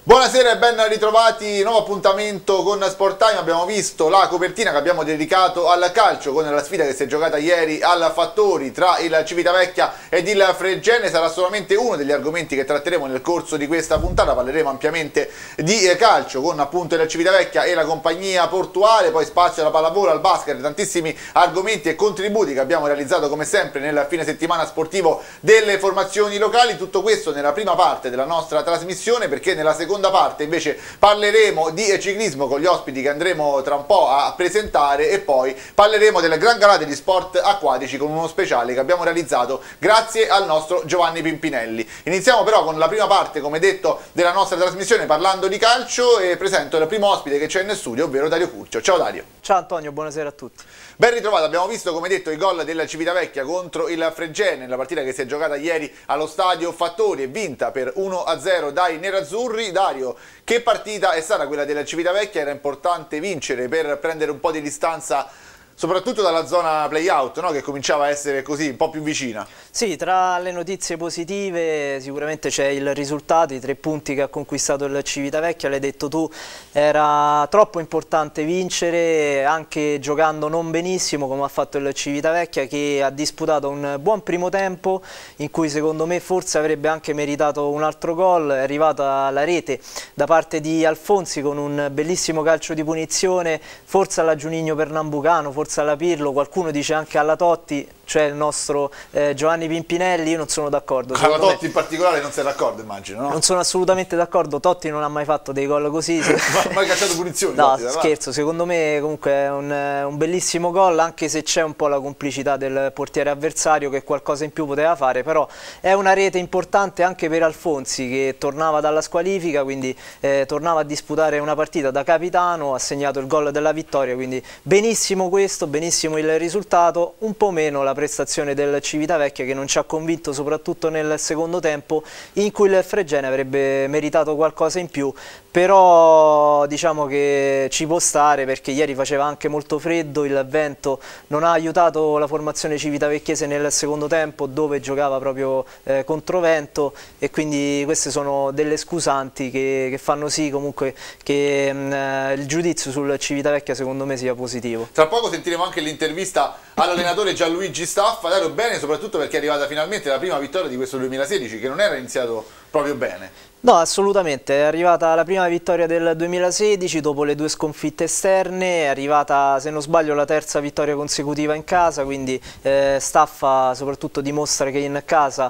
Buonasera e ben ritrovati, nuovo appuntamento con Sport Time. Abbiamo visto la copertina che abbiamo dedicato al calcio con la sfida che si è giocata ieri al Fattori tra il Civitavecchia ed il Fregene. Sarà solamente uno degli argomenti che tratteremo nel corso di questa puntata. Parleremo ampiamente di calcio con appunto il Civitavecchia e la compagnia portuale, poi spazio alla pallavolo, al basket, tantissimi argomenti e contributi che abbiamo realizzato come sempre nel fine settimana sportivo delle formazioni locali. Tutto questo nella prima parte della nostra trasmissione, perché nella seconda parte invece parleremo di ciclismo con gli ospiti che andremo tra un po' a presentare e poi parleremo del Gran Galà degli sport acquatici con uno speciale che abbiamo realizzato grazie al nostro Giovanni Pimpinelli. Iniziamo però con la prima parte, come detto, della nostra trasmissione parlando di calcio e presento il primo ospite che c'è in studio, ovvero Dario Curcio. Ciao Dario. Ciao Antonio, buonasera a tutti. Ben ritrovato, abbiamo visto come detto i gol del Civitavecchia contro il Fregene nella partita che si è giocata ieri allo stadio Fattori e vinta per 1-0 dai nerazzurri. Dario, che partita è stata quella del Civitavecchia? Era importante vincere per prendere un po' di distanza soprattutto dalla zona play-out, no? Che cominciava a essere così un po' più vicina. Sì, tra le notizie positive sicuramente c'è il risultato, i 3 punti che ha conquistato il Civitavecchia. L'hai detto tu, era troppo importante vincere, anche giocando non benissimo come ha fatto il Civitavecchia, che ha disputato un buon primo tempo in cui secondo me forse avrebbe anche meritato un altro gol. È arrivata la rete da parte di Alfonsi con un bellissimo calcio di punizione, forse alla Giunigno Pernambucano, forse alla Pirlo, qualcuno dice anche alla Totti, cioè il nostro Giovanni Pimpinelli. Io non sono d'accordo. Alla Totti in particolare non sei d'accordo, immagino, no? Non sono assolutamente d'accordo, Totti non ha mai fatto dei gol così. Mai cacciato punizioni? No, Totti, scherzo, secondo me comunque è un bellissimo gol, anche se c'è un po' la complicità del portiere avversario che qualcosa in più poteva fare, però è una rete importante anche per Alfonsi, che tornava dalla squalifica, quindi tornava a disputare una partita da capitano, ha segnato il gol della vittoria, quindi benissimo questo, benissimo il risultato, un po' meno la prestazione del Civitavecchia che non ci ha convinto soprattutto nel secondo tempo, in cui il Fregene avrebbe meritato qualcosa in più, però diciamo che ci può stare perché ieri faceva anche molto freddo, il vento non ha aiutato la formazione civitavecchiese nel secondo tempo dove giocava proprio controvento, e quindi queste sono delle scusanti che fanno sì comunque che il giudizio sul Civitavecchia secondo me sia positivo. Tra poco sentiremo anche l'intervista all'allenatore Gianluigi Staffa. Dario, bene soprattutto perché è arrivata finalmente la prima vittoria di questo 2016 che non era iniziato proprio bene. No, assolutamente, è arrivata la prima vittoria del 2016 dopo le 2 sconfitte esterne, è arrivata, se non sbaglio, la terza vittoria consecutiva in casa, quindi Staffa soprattutto dimostra che in casa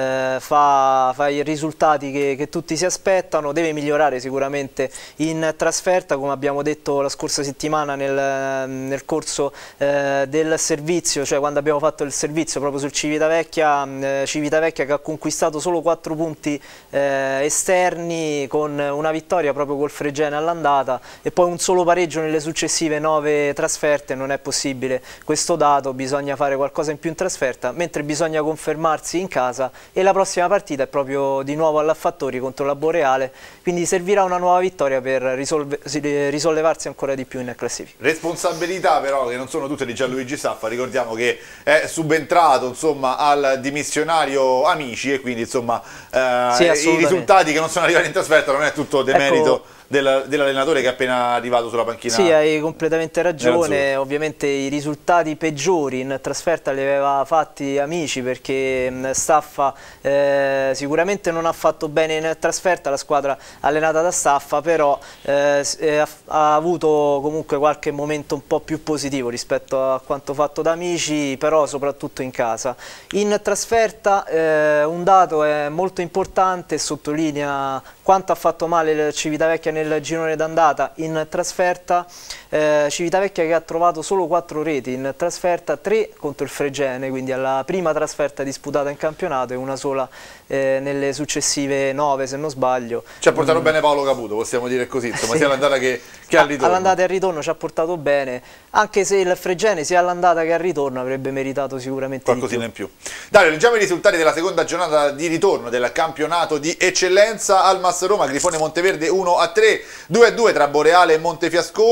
fa i risultati che tutti si aspettano. Deve migliorare sicuramente in trasferta, come abbiamo detto la scorsa settimana nel corso del servizio, cioè quando abbiamo fatto il servizio proprio sul Civitavecchia che ha conquistato solo 4 punti esterni, con una vittoria proprio col Fregene all'andata e poi un solo pareggio nelle successive 9 trasferte. Non è possibile questo dato, bisogna fare qualcosa in più in trasferta, mentre bisogna confermarsi in casa, e la prossima partita è proprio di nuovo alla Fattori contro la Boreale, quindi servirà una nuova vittoria per risollevarsi ancora di più in classifica. Responsabilità però che non sono tutte di Gianluigi Staffa, ricordiamo che è subentrato insomma al dimissionario Amici e quindi insomma sì, i risultati che non sono arrivati in trasferta non è tutto demerito dell'allenatore che è appena arrivato sulla panchina. Sì, hai completamente ragione, ovviamente i risultati peggiori in trasferta li aveva fatti Amici, perché Staffa sicuramente non ha fatto bene in trasferta, la squadra allenata da Staffa, però ha avuto comunque qualche momento un po' più positivo rispetto a quanto fatto da Amici, però soprattutto in casa. In trasferta un dato è molto importante, sottolinea quanto ha fatto male il Civitavecchia nel girone d'andata. In trasferta Civitavecchia che ha trovato solo 4 reti in trasferta, 3 contro il Fregene, quindi alla prima trasferta disputata in campionato, e una sola nelle successive 9 se non sbaglio. Ci ha portato bene Paolo Caputo, possiamo dire così, insomma, sì, sia all'andata che al ritorno. All'andata e al ritorno ci ha portato bene, anche se il Fregene sia all'andata che al ritorno avrebbe meritato sicuramente qualcosina in più. Dario, leggiamo i risultati della seconda giornata di ritorno del campionato di eccellenza. Almas Roma, Grifone Monteverde 1-3, 2-2 tra Boreale e Montefiascone, poi la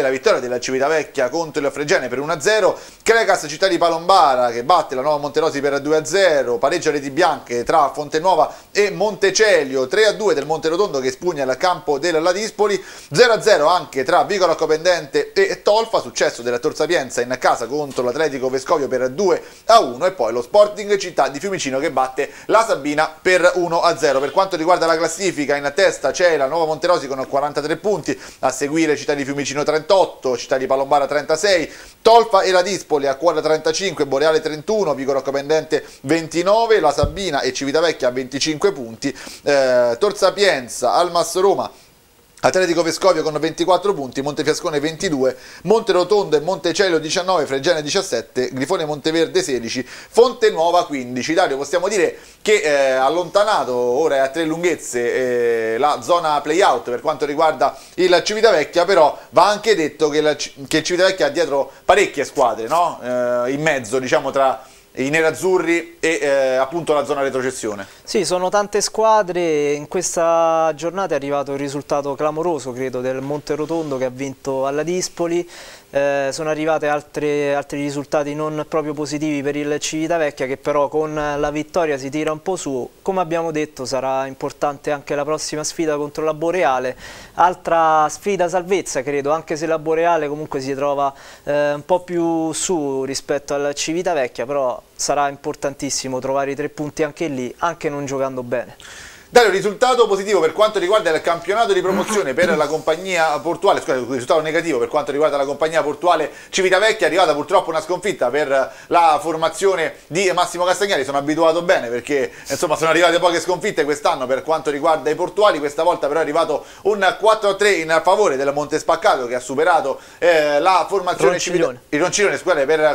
la vittoria della Civitavecchia contro il Fregene per 1-0, Cregas Città di Palombara che batte la Nuova Monterosi per 2-0, pareggia reti bianche tra Fontenuova e Montecelio, 3-2 del Monterotondo che spugna il campo del Ladispoli, 0-0 anche tra Vicolo Accopendente e Tolfa, successo della Tor Sapienza in casa contro l'Atletico Vescovio per 2-1 e poi lo Sporting Città di Fiumicino che batte la Sabina per 1-0. Per quanto riguarda la classifica, in testa c'è la Nuova Monterosi con 43 punti, a seguire Città di Fiumicino 38, Città di Palombara 36, Tolfa e Ladispoli a quota 35, Boreale 31, Vicolo Accopendente 29, la Sabina e Civitavecchia 25 punti, Tor Sapienza, Almas Roma, Atletico Vescovio con 24 punti, Montefiascone 22, Monterotondo e Montecelio 19, Fregene 17, Grifone Monteverde 16, Fontenuova 15. Dario, possiamo dire che allontanato ora è a 3 lunghezze la zona play-out per quanto riguarda il Civitavecchia, però va anche detto che il Civitavecchia ha dietro parecchie squadre, no? In mezzo, diciamo, tra i nerazzurri e appunto la zona retrocessione. Sì, sono tante squadre, in questa giornata è arrivato il risultato clamoroso, credo, del Monterotondo che ha vinto alla Dispoli. Sono arrivate altri risultati non proprio positivi per il Civitavecchia che però con la vittoria si tira un po' su. Come abbiamo detto sarà importante anche la prossima sfida contro la Boreale, altra sfida salvezza credo, anche se la Boreale comunque si trova un po' più su rispetto al Civitavecchia, però sarà importantissimo trovare i 3 punti anche lì, anche non giocando bene. Dario, risultato positivo per quanto riguarda il campionato di promozione per la compagnia portuale, scusate, risultato negativo per quanto riguarda la compagnia portuale Civitavecchia, è arrivata purtroppo una sconfitta per la formazione di Massimo Castagnari. Sono abituato bene perché insomma sono arrivate poche sconfitte quest'anno per quanto riguarda i portuali, questa volta però è arrivato un 4-3 in favore del Montespaccato che ha superato la formazione il Ronciglione, scusate, per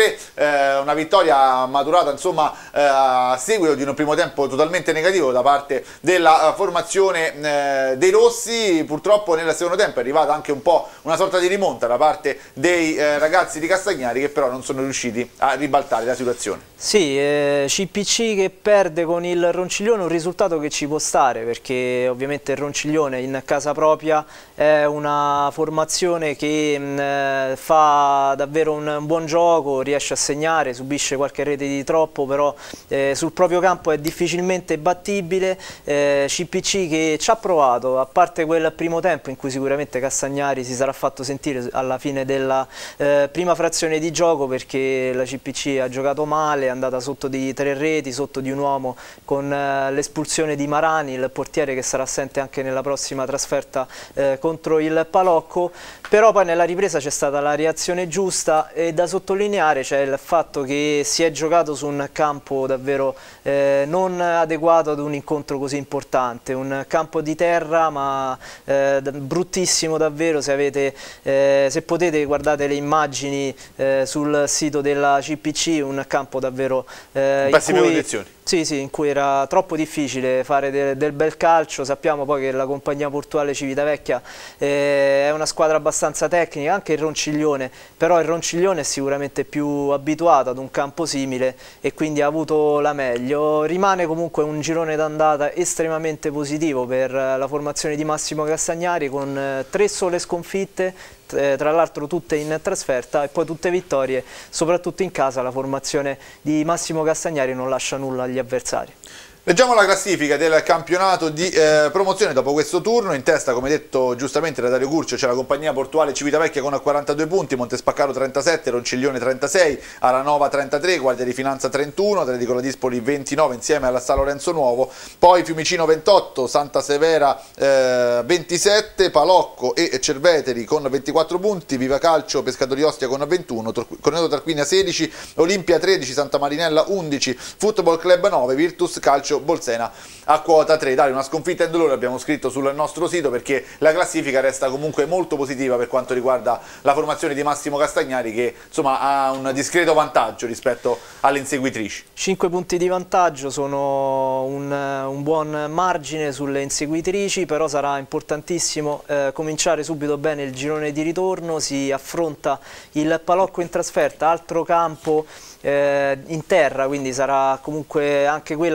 4-3, una vittoria maturata insomma a seguito di un primo tempo totalmente negativo da parte della formazione dei rossi. Purtroppo nel secondo tempo è arrivata anche un po' una sorta di rimonta da parte dei ragazzi di Castagnari che però non sono riusciti a ribaltare la situazione. Sì, CPC che perde con il Ronciglione, un risultato che ci può stare perché ovviamente il Ronciglione in casa propria è una formazione che fa davvero un buon gioco, riesce a segnare, subisce qualche rete di troppo, però sul proprio campo è difficilmente battibile. CPC che ci ha provato, a parte quel primo tempo in cui sicuramente Castagnari si sarà fatto sentire alla fine della prima frazione di gioco perché la CPC ha giocato male, è andata sotto di 3 reti, sotto di un uomo con l'espulsione di Marani, il portiere che sarà assente anche nella prossima trasferta contro il Palocco, però poi nella ripresa c'è stata la reazione giusta e da sottolineare c'è il fatto che si è giocato su un campo davvero non adeguato ad un incontro così importante, un campo di terra ma bruttissimo davvero. Se potete guardate le immagini sul sito della CPC, un campo davvero in cui era troppo difficile fare del bel calcio. Sappiamo poi che la compagnia portuale Civitavecchia è una squadra abbastanza tecnica, anche il Ronciglione, però il Ronciglione è sicuramente più abituato ad un campo simile e quindi ha avuto la meglio. Rimane comunque un girone d'andata estremamente positivo per la formazione di Massimo Castagnari con 3 sole sconfitte, tra l'altro tutte in trasferta e poi tutte vittorie, soprattutto in casa. La formazione di Massimo Castagnari non lascia nulla agli avversari. Leggiamo la classifica del campionato di promozione dopo questo turno. In testa, come detto giustamente da Dario Curcio, c'è la compagnia portuale Civitavecchia con 42 punti, Montespaccato 37, Ronciglione 36, Aranova 33, Guardia di Finanza 31, Atletico Ladispoli 29 insieme alla San Lorenzo Nuovo, poi Fiumicino 28, Santa Severa 27, Palocco e Cerveteri con 24 punti, Viva Calcio Pescatori Ostia con 21, Corneto Tarquinia 16, Olimpia 13, Santa Marinella 11, Football Club 9, Virtus Calcio Bolsena a quota 3. Dai, una sconfitta in dolore, abbiamo scritto sul nostro sito, perché la classifica resta comunque molto positiva per quanto riguarda la formazione di Massimo Castagnari che insomma ha un discreto vantaggio rispetto alle inseguitrici. 5 punti di vantaggio sono un buon margine sulle inseguitrici, però sarà importantissimo cominciare subito bene il girone di ritorno. Si affronta il Palocco in trasferta, altro campo in terra, quindi sarà comunque anche quella una trasferta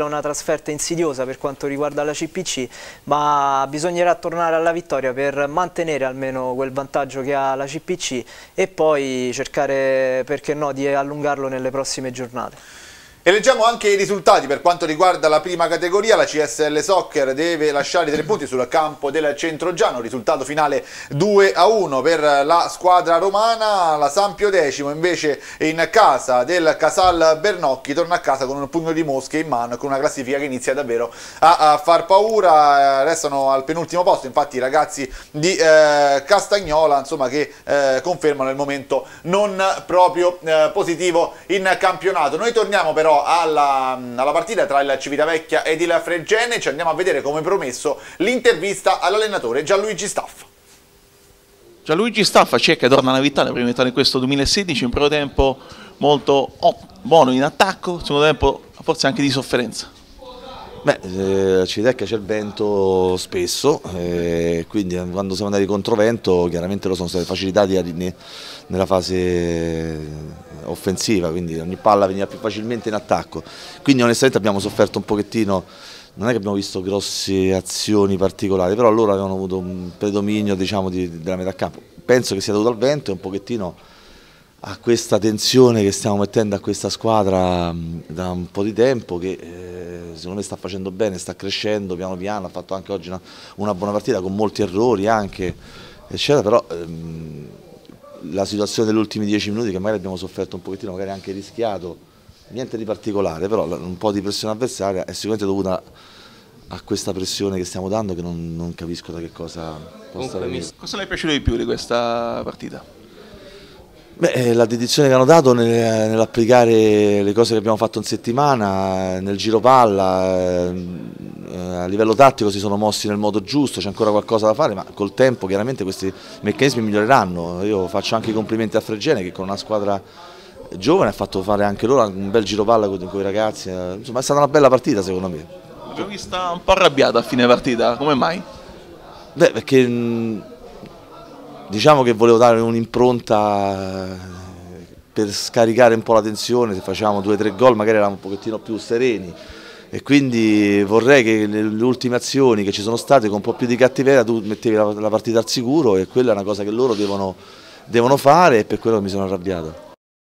trasferta insidiosa per quanto riguarda la CPC, ma bisognerà tornare alla vittoria per mantenere almeno quel vantaggio che ha la CPC e poi cercare, perché no, di allungarlo nelle prossime giornate. E leggiamo anche i risultati per quanto riguarda la prima categoria. La CSL Soccer deve lasciare i 3 punti sul campo del Centroggiano, risultato finale 2-1 per la squadra romana. La Sampio Decimo invece in casa del Casal Bernocchi torna a casa con un pugno di mosche in mano, con una classifica che inizia davvero a far paura. Restano al penultimo posto infatti i ragazzi di Castagnola, insomma, che confermano il momento non proprio positivo in campionato. Noi torniamo però alla partita tra il Civitavecchia ed il Fregene. Ci andiamo a vedere, come promesso, l'intervista all'allenatore Gianluigi Staffa. Gianluigi Staffa, Cecca torna alla vittoria, la prima vittoria in questo 2016, un primo tempo molto buono in attacco, secondo tempo forse anche di sofferenza. Beh, a Civitavecchia c'è il vento spesso, quindi quando siamo andati controvento chiaramente lo sono stati facilitati nella fase offensiva, quindi ogni palla veniva più facilmente in attacco, quindi onestamente abbiamo sofferto un pochettino. Non è che abbiamo visto grosse azioni particolari, però loro avevano avuto un predominio, diciamo, della metà campo. Penso che sia dovuto al vento e un pochettino a questa tensione che stiamo mettendo a questa squadra da un po' di tempo, che secondo me sta facendo bene, sta crescendo piano piano, ha fatto anche oggi una buona partita con molti errori anche, eccetera, però la situazione degli ultimi 10 minuti, che magari abbiamo sofferto un pochettino, magari anche rischiato, niente di particolare, però un po' di pressione avversaria è sicuramente dovuta a questa pressione che stiamo dando, che non capisco da che cosa possa venire. Cosa le è piaciuto di più di questa partita? Beh, la dedizione che hanno dato nell'applicare le cose che abbiamo fatto in settimana, nel giro palla, a livello tattico si sono mossi nel modo giusto, c'è ancora qualcosa da fare, ma col tempo chiaramente questi meccanismi miglioreranno. Io faccio anche i complimenti a Fregene, che con una squadra giovane ha fatto fare anche loro un bel giro palla con i ragazzi, insomma è stata una bella partita secondo me. L'abbiamo vista un po' arrabbiata a fine partita, come mai? Beh, perché diciamo che volevo dare un'impronta per scaricare un po' la tensione. Se facevamo 2 o 3 gol magari eravamo un pochettino più sereni, e quindi vorrei che le ultime azioni che ci sono state, con un po' più di cattiveria, tu mettevi la partita al sicuro, e quella è una cosa che loro devono fare, e per quello mi sono arrabbiato.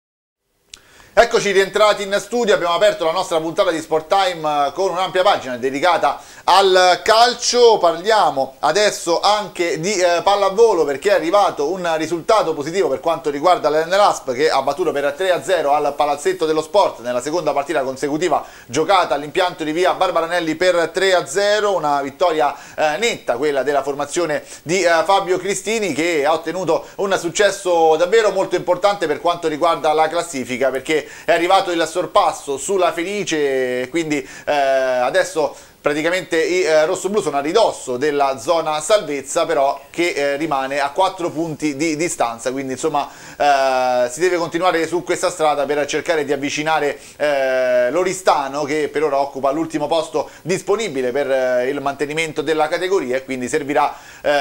Eccoci rientrati in studio, abbiamo aperto la nostra puntata di Sport Time con un'ampia pagina dedicata al calcio. Parliamo adesso anche di pallavolo, perché è arrivato un risultato positivo per quanto riguarda l'Enel-Asp, che ha battuto per 3-0 al Palazzetto dello Sport nella seconda partita consecutiva giocata all'impianto di via Barbaranelli per 3-0, una vittoria netta, quella della formazione di Fabio Cristini, che ha ottenuto un successo davvero molto importante per quanto riguarda la classifica, perché è arrivato il sorpasso sulla Fenice, quindi adesso praticamente i rossoblù sono a ridosso della zona salvezza, però che rimane a 4 punti di distanza, quindi insomma si deve continuare su questa strada per cercare di avvicinare l'Oristano, che per ora occupa l'ultimo posto disponibile per il mantenimento della categoria, e quindi servirà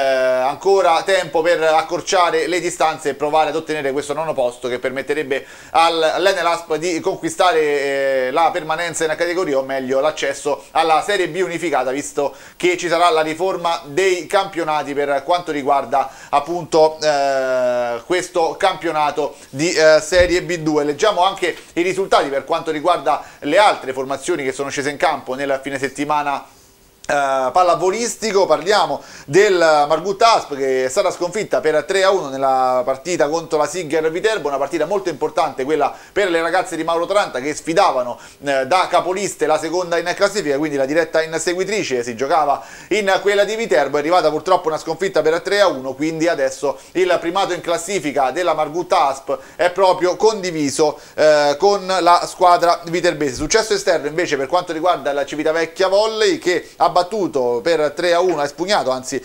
ancora tempo per accorciare le distanze e provare ad ottenere questo 9° posto, che permetterebbe all'Enel-Asp di conquistare la permanenza in categoria, o meglio l'accesso alla Serie B unificata, visto che ci sarà la riforma dei campionati per quanto riguarda appunto questo campionato di Serie B2. Leggiamo anche i risultati per quanto riguarda le altre formazioni che sono scese in campo nel fine settimana pallavolistico. Parliamo del Margut Asp, che è stata sconfitta per 3-1 nella partita contro la Siger Viterbo, una partita molto importante quella per le ragazze di Mauro Taranta, che sfidavano da capoliste la seconda in classifica, quindi la diretta inseguitrice si giocava in quella di Viterbo. È arrivata purtroppo una sconfitta per 3-1, quindi adesso il primato in classifica della Margut Asp è proprio condiviso con la squadra viterbese. Successo esterno invece per quanto riguarda la Civitavecchia Volley, che ha battuto per 3-1, ha espugnato anzi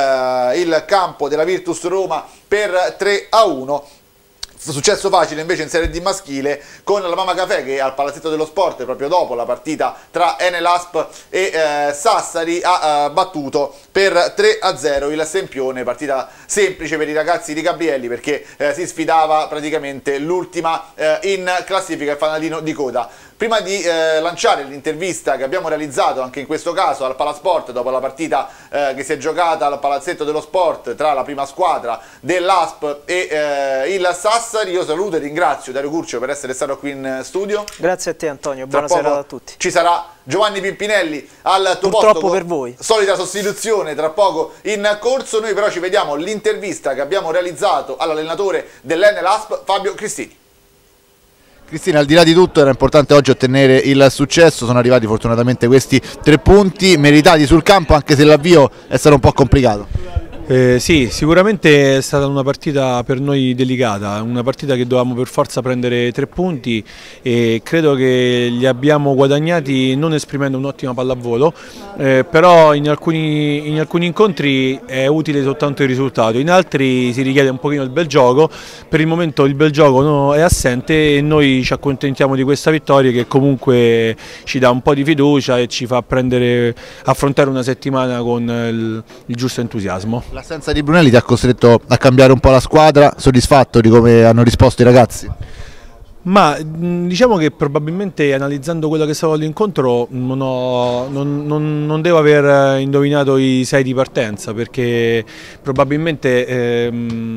il campo della Virtus Roma per 3-1. Successo facile invece in Serie D maschile con la Mama Café, che al Palazzetto dello Sport, proprio dopo la partita tra Enel-Asp e Sassari, ha battuto per 3-0 il Sempione. Partita semplice per i ragazzi di Gabrielli, perché si sfidava praticamente l'ultima in classifica, il fanalino di coda. prima di lanciare l'intervista che abbiamo realizzato anche in questo caso al Palasport dopo la partita che si è giocata al Palazzetto dello Sport tra la prima squadra dell'ASP e il Sassari, io saluto e ringrazio Dario Curcio per essere stato qui in studio. Grazie a te Antonio, buona serata a tutti. Ci sarà Giovanni Pimpinelli al tuo Purtroppo posto, per voi. solita sostituzione tra poco in corso. Noi però ci vediamo l'intervista che abbiamo realizzato all'allenatore dell'Enel ASP, Fabio Cristini. Cristina, al di là di tutto era importante oggi ottenere il successo, sono arrivati fortunatamente questi 3 punti meritati sul campo, anche se l'avvio è stato un po' complicato. Sì, sicuramente è stata una partita per noi delicata, una partita che dovevamo per forza prendere 3 punti e credo che li abbiamo guadagnati non esprimendo un'ottima pallavolo, però in alcuni incontri è utile soltanto il risultato, in altri si richiede un pochino il bel gioco. Per il momento il bel gioco è assente e noi ci accontentiamo di questa vittoria che comunque ci dà un po' di fiducia e ci fa affrontare una settimana con il giusto entusiasmo. L'assenza di Brunelli ti ha costretto a cambiare un po' la squadra, soddisfatto di come hanno risposto i ragazzi? Ma diciamo che probabilmente analizzando quello che è stato l'incontro non devo aver indovinato i 6 di partenza, perché probabilmente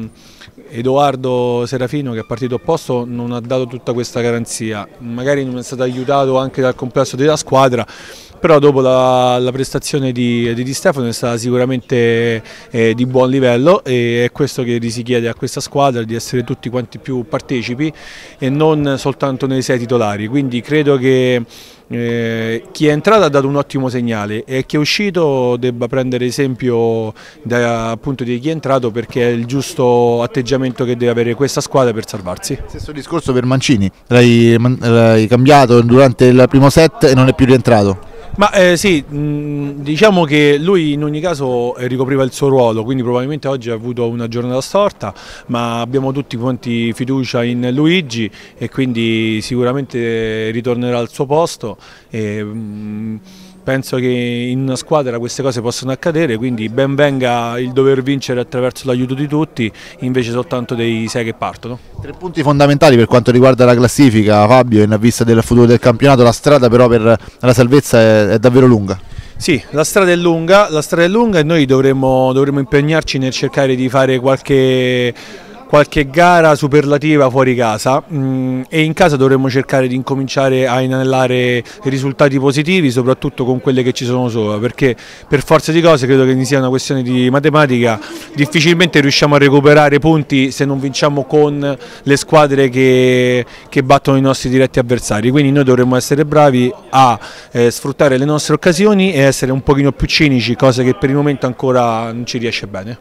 Edoardo Serafino, che è partito opposto, non ha dato tutta questa garanzia, magari non è stato aiutato anche dal complesso della squadra, però dopo la prestazione di Di Stefano è stata sicuramente di buon livello e è questo che si chiede a questa squadra, di essere tutti quanti più partecipi e non soltanto nei 6 titolari, quindi credo che chi è entrato ha dato un ottimo segnale e chi è uscito debba prendere esempio appunto di chi è entrato, perché è il giusto atteggiamento che deve avere questa squadra per salvarsi. Stesso discorso per Mancini, l'hai cambiato durante il primo set e non è più rientrato. Ma sì, diciamo che lui in ogni caso ricopriva il suo ruolo, quindi probabilmente oggi ha avuto una giornata storta, ma abbiamo tutti quanti fiducia in Luigi e quindi sicuramente ritornerà al suo posto. Penso che in una squadra queste cose possono accadere, quindi ben venga il dover vincere attraverso l'aiuto di tutti, invece soltanto dei 6 che partono. 3 punti fondamentali per quanto riguarda la classifica, Fabio, in vista del futuro del campionato. La strada però per la salvezza è davvero lunga. Sì, la strada è lunga e noi dovremmo impegnarci nel cercare di fare qualche gara superlativa fuori casa e in casa dovremmo cercare di incominciare a inanellare risultati positivi, soprattutto con quelle che ci sono sopra, perché per forza di cose credo che sia una questione di matematica, difficilmente riusciamo a recuperare punti se non vinciamo con le squadre che battono i nostri diretti avversari, quindi noi dovremmo essere bravi a sfruttare le nostre occasioni e essere un pochino più cinici, cosa che per il momento ancora non ci riesce bene.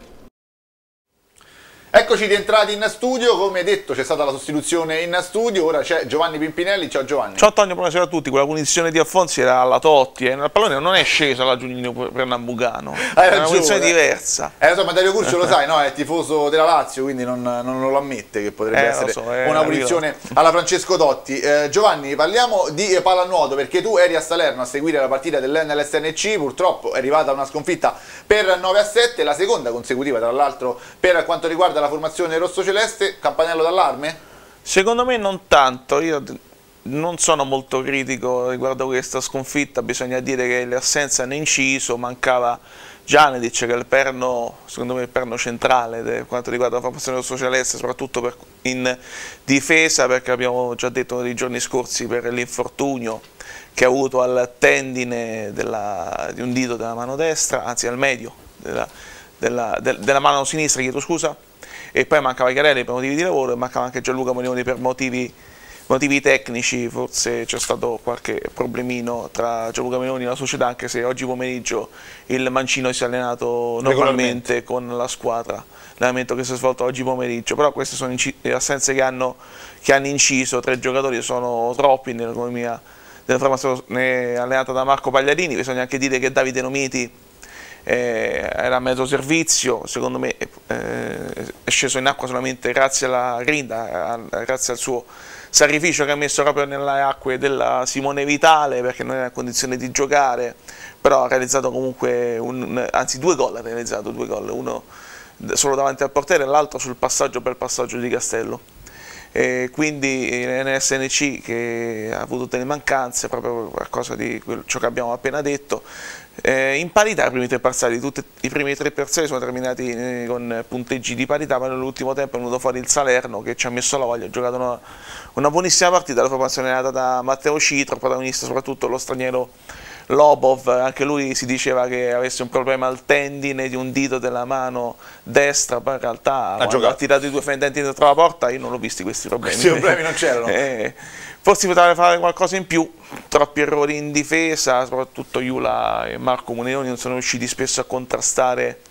Eccoci rientrati in studio, come detto c'è stata la sostituzione in studio, ora c'è Giovanni Pimpinelli. Ciao Giovanni. Ciao Antonio, buonasera a tutti. Quella punizione di Alfonsi era alla Totti e il pallone non è sceso alla Giugnino Pernambucano, è una punizione diversa. Insomma Dario Curcio lo sai, no? È tifoso della Lazio, quindi non lo ammette che potrebbe essere una punizione alla Francesco Totti. Giovanni, parliamo di pallanuoto, perché tu eri a Salerno a seguire la partita dell'Enel SNC, purtroppo è arrivata una sconfitta per 9-7, la seconda consecutiva tra l'altro per quanto riguarda la formazione rosso-celeste. Campanello d'allarme? Secondo me non tanto, io non sono molto critico riguardo questa sconfitta, bisogna dire che l'assenza hanno inciso, mancava Janedic, che è il perno, secondo me il perno centrale per quanto riguarda la formazione rosso-celeste, soprattutto in difesa, perché abbiamo già detto nei giorni scorsi per l'infortunio che ha avuto al tendine di un dito della mano destra, anzi al medio della mano sinistra, chiedo scusa, e poi mancava Chiarelli per motivi di lavoro e mancava anche Gianluca Monioni per motivi tecnici, forse c'è stato qualche problemino tra Gianluca Monioni e la società, anche se oggi pomeriggio il Mancino si è allenato normalmente con la squadra, l'allenamento che si è svolto oggi pomeriggio, però queste sono le assenze che hanno inciso. 3 giocatori sono troppi nell'economia della formazione allenata da Marco Pagliarini. Bisogna anche dire che Davide Nomiti era a mezzo servizio, secondo me è sceso in acqua solamente grazie alla grinta, grazie al suo sacrificio che ha messo proprio nelle acque della Simone Vitale, perché non era in condizione di giocare, però ha realizzato comunque anzi 2 gol, ha realizzato 2 gol, uno solo davanti al portiere e l'altro sul passaggio di Castello. e quindi l'SNC che ha avuto delle mancanze, proprio qualcosa di ciò che abbiamo appena detto, in parità i primi tre parziali, i primi tre parziali sono terminati con punteggi di parità, ma nell'ultimo tempo è venuto fuori il Salerno che ci ha messo la voglia, ha giocato una buonissima partita, la formazione è data da Matteo Citro, protagonista soprattutto lo straniero Lobov, anche lui si diceva che avesse un problema al tendine di un dito della mano destra, poi in realtà ha tirato i due fendenti dentro la porta, io non l'ho visti questi problemi. Questi problemi non c'erano. Forse poteva fare qualcosa in più, troppi errori in difesa, soprattutto Iula e Marco Muneroni non sono riusciti spesso a contrastare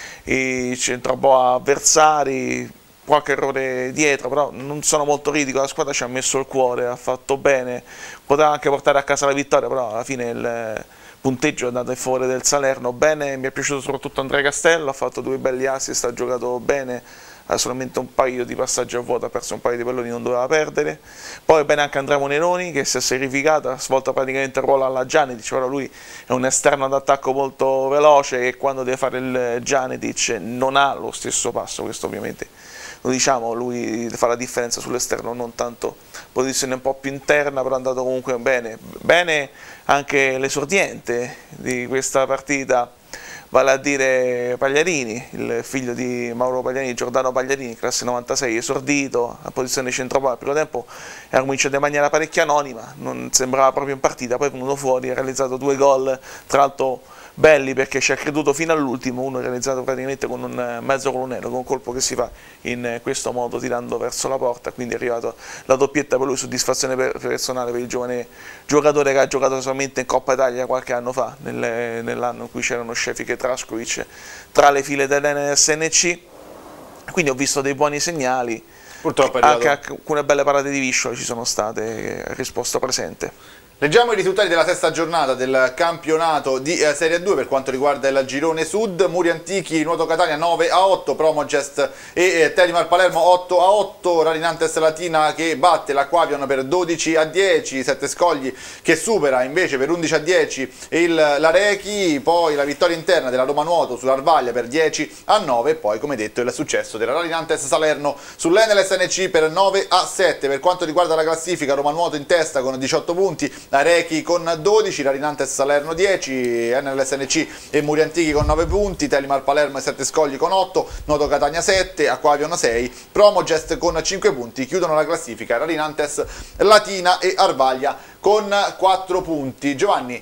i centroboa avversari, qualche errore dietro, però non sono molto critico, la squadra ci ha messo il cuore, ha fatto bene, poteva anche portare a casa la vittoria, però alla fine il punteggio è andato in favore del Salerno. Bene, mi è piaciuto soprattutto Andrea Castello, ha fatto due belli assist, ha giocato bene, ha solamente un paio di passaggi a vuoto, ha perso un paio di palloni, non doveva perdere. Poi bene anche Andrea Moneroni che si è sacrificato, ha svolto praticamente il ruolo alla Giannetic, ora lui è un esterno d'attacco molto veloce e quando deve fare il Giannetic non ha lo stesso passo, questo ovviamente lo diciamo, lui fa la differenza sull'esterno, non tanto posizione un po' più interna, però è andato comunque bene. Bene anche l'esordiente di questa partita, vale a dire Pagliarini, il figlio di Mauro Pagliarini, Giordano Pagliarini, classe 96, esordito, a posizione centropolo. Al primo tempo era cominciato in maniera parecchio anonima, non sembrava proprio in partita, poi è venuto fuori, ha realizzato due gol, tra l'altro belli perché ci ha creduto fino all'ultimo, uno realizzato praticamente con un mezzo colonnello, con un colpo che si fa in questo modo tirando verso la porta, quindi è arrivato la doppietta per lui, soddisfazione personale per il giovane giocatore che ha giocato solamente in Coppa Italia qualche anno fa, nell'anno in cui c'erano Šefik e Trašković tra le file dell'SNC, quindi ho visto dei buoni segnali, purtroppo anche alcune belle parate di Visciolo ci sono state, ha risposto presente. Leggiamo i risultati della sesta giornata del campionato di Serie 2 per quanto riguarda il girone sud. Muri Antichi, Nuoto Catania 9-8, Promogest e Telimar Palermo 8-8, Rarinantes Latina che batte l'Acquavion per 12-10, Sette Scogli che supera invece per 11-10 l'Arechi, poi la vittoria interna della Roma Nuoto sull'Arvaglia per 10-9 e poi come detto il successo della Rarinantes Salerno sull'Enel SNC per 9-7. Per quanto riguarda la classifica, Roma Nuoto in testa con 18 punti, Arechi con 12, Rarinantes Salerno 10, Enel SNC e Muri Antichi con 9 punti, Telimar Palermo e Sette Scogli con 8, Nuoto Catania 7, Acquavion 6, Promogest con 5 punti, chiudono la classifica Rarinantes Latina e Arvaglia con 4 punti. Giovanni,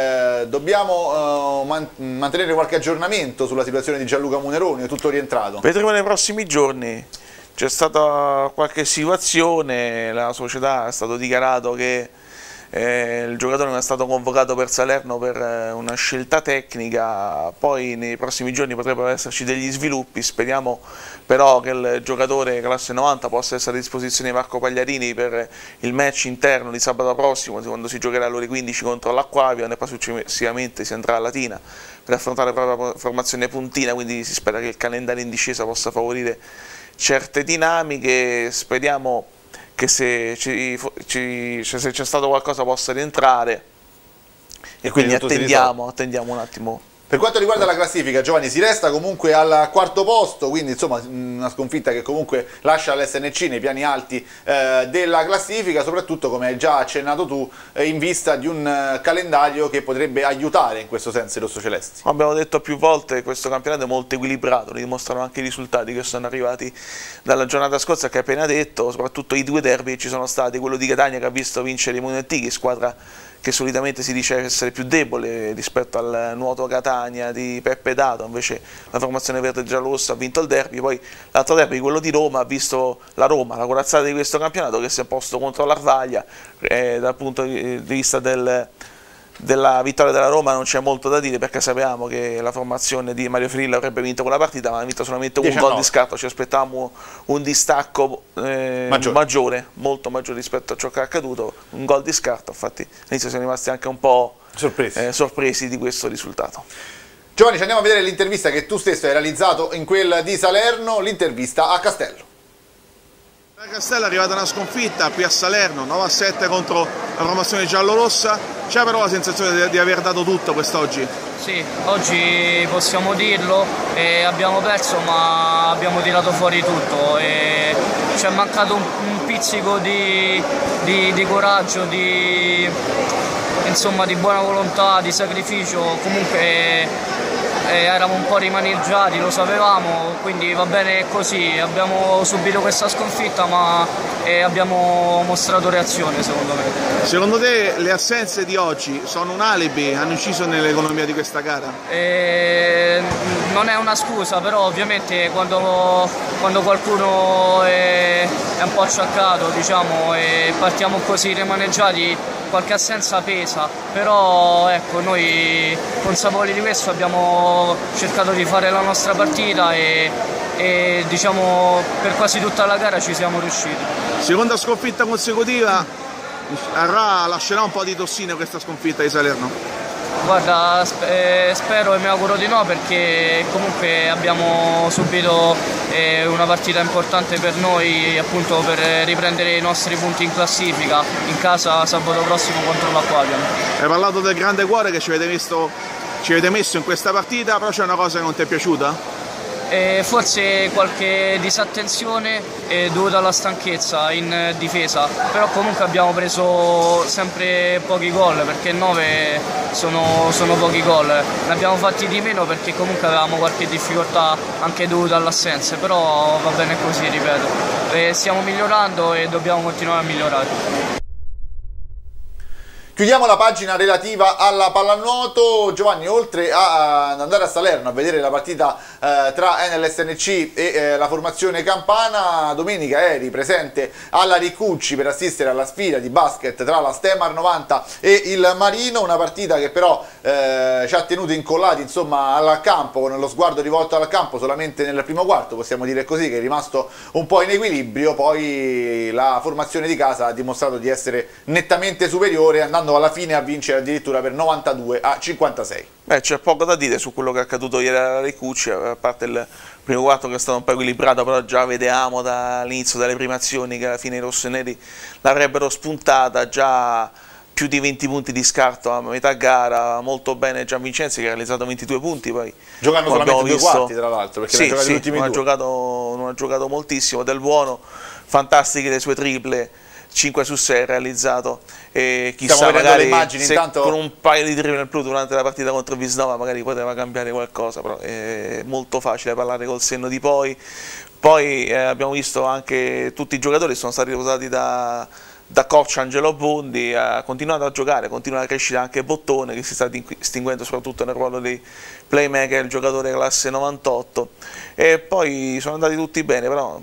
dobbiamo mantenere qualche aggiornamento sulla situazione di Gianluca Muneroni, è tutto rientrato? Vedremo nei prossimi giorni, c'è stata qualche situazione, la società è stato dichiarato che il giocatore non è stato convocato per Salerno per una scelta tecnica, poi nei prossimi giorni potrebbero esserci degli sviluppi, speriamo però che il giocatore classe 90 possa essere a disposizione di Marco Pagliarini per il match interno di sabato prossimo, quando si giocherà alle ore 15 contro l'Acquavion e poi successivamente si andrà a Latina per affrontare proprio la formazione puntina, quindi si spera che il calendario in discesa possa favorire certe dinamiche, speriamo che se c'è stato qualcosa possa rientrare e quindi attendiamo un attimo. Per quanto riguarda la classifica, Giovanni, si resta comunque al quarto posto, quindi insomma una sconfitta che comunque lascia l'SNC nei piani alti della classifica, soprattutto come hai già accennato tu, in vista di un calendario che potrebbe aiutare in questo senso i rossocelesti. Abbiamo detto più volte che questo campionato è molto equilibrato, lo dimostrano anche i risultati che sono arrivati dalla giornata scorsa che hai appena detto, soprattutto i due derby che ci sono stati, quello di Catania che ha visto vincere i Muri Antichi, squadra che solitamente si dice essere più debole rispetto al Nuoto Catania di Peppe Dato, invece la formazione verde e giallorossa ha vinto il derby, poi l'altro derby, quello di Roma, ha visto la Roma, la corazzata di questo campionato che si è posto contro l'Arvaglia, dal punto di vista della vittoria della Roma non c'è molto da dire perché sapevamo che la formazione di Mario Frillo avrebbe vinto quella partita, ma ha vinto solamente un gol di scarto, ci aspettavamo un distacco maggiore, molto maggiore rispetto a ciò che è accaduto, un gol di scarto, infatti all'inizio siamo rimasti anche un po' sorpresi di questo risultato. Giovanni, ci andiamo a vedere l'intervista che tu stesso hai realizzato in quel di Salerno, l'intervista a Castello. A Castello è arrivata una sconfitta qui a Salerno, 9-7 contro la formazione giallorossa. C'è però la sensazione di aver dato tutto quest'oggi? Sì, oggi possiamo dirlo, abbiamo perso ma abbiamo tirato fuori tutto e ci è mancato un pizzico di coraggio, insomma, di buona volontà, di sacrificio. Comunque eravamo un po' rimaneggiati, lo sapevamo, quindi va bene così. Abbiamo subito questa sconfitta, ma abbiamo mostrato reazione, secondo me. Secondo te le assenze di oggi sono un alibi? Hanno inciso nell'economia di questa gara? Non è una scusa, però ovviamente quando qualcuno è un po' acciaccato, diciamo, e partiamo così rimaneggiati, qualche assenza pesa, però ecco, noi consapevoli di questo abbiamo cercato di fare la nostra partita e diciamo per quasi tutta la gara ci siamo riusciti. Seconda sconfitta consecutiva, lascerà un po' di tossine questa sconfitta di Salerno? Guarda, spero e mi auguro di no, perché comunque abbiamo subito una partita importante per noi, appunto per riprendere i nostri punti in classifica in casa sabato prossimo contro l'Aquarium. Hai parlato del grande cuore che ci avete messo in questa partita, però c'è una cosa che non ti è piaciuta? Forse qualche disattenzione dovuta alla stanchezza in difesa, però comunque abbiamo preso sempre pochi gol, perché 9 sono pochi gol. Ne abbiamo fatti di meno perché comunque avevamo qualche difficoltà anche dovuta all'assenza, però va bene così, ripeto. Stiamo migliorando e dobbiamo continuare a migliorare. Chiudiamo la pagina relativa alla pallanuoto. Giovanni, oltre ad andare a Salerno a vedere la partita tra NLSNC e la formazione campana, domenica eri presente alla Ricucci per assistere alla sfida di basket tra la Stemar 90 e il Marino, una partita che però ci ha tenuto incollati, insomma, al campo, con lo sguardo rivolto al campo solamente nel primo quarto, possiamo dire così, che è rimasto un po' in equilibrio. Poi la formazione di casa ha dimostrato di essere nettamente superiore, andando alla fine a vincere addirittura per 92-56. C'è poco da dire su quello che è accaduto ieri alla Ricucci, a parte il primo quarto che è stato un po' equilibrato, però già vedevamo dall'inizio delle prime azioni che alla fine i rossoneri l'avrebbero spuntata, già più di 20 punti di scarto a metà gara, molto bene Gianvincenzi che ha realizzato 22 punti, poi giocando solamente due quarti tra l'altro, perché sì, gli ultimi non ha giocato moltissimo, Del Buono, fantastiche le sue triple, 5 su 6 realizzato, e chissà magari immagini, se intanto... con un paio di triple in più durante la partita contro Visnova magari poteva cambiare qualcosa, però è molto facile parlare col senno di poi. Abbiamo visto anche tutti i giocatori sono stati usati da coach Angelo Bondi, ha continuato a giocare, continua a crescere anche Bottone che si sta distinguendo soprattutto nel ruolo dei playmaker, il giocatore classe 98, e poi sono andati tutti bene, però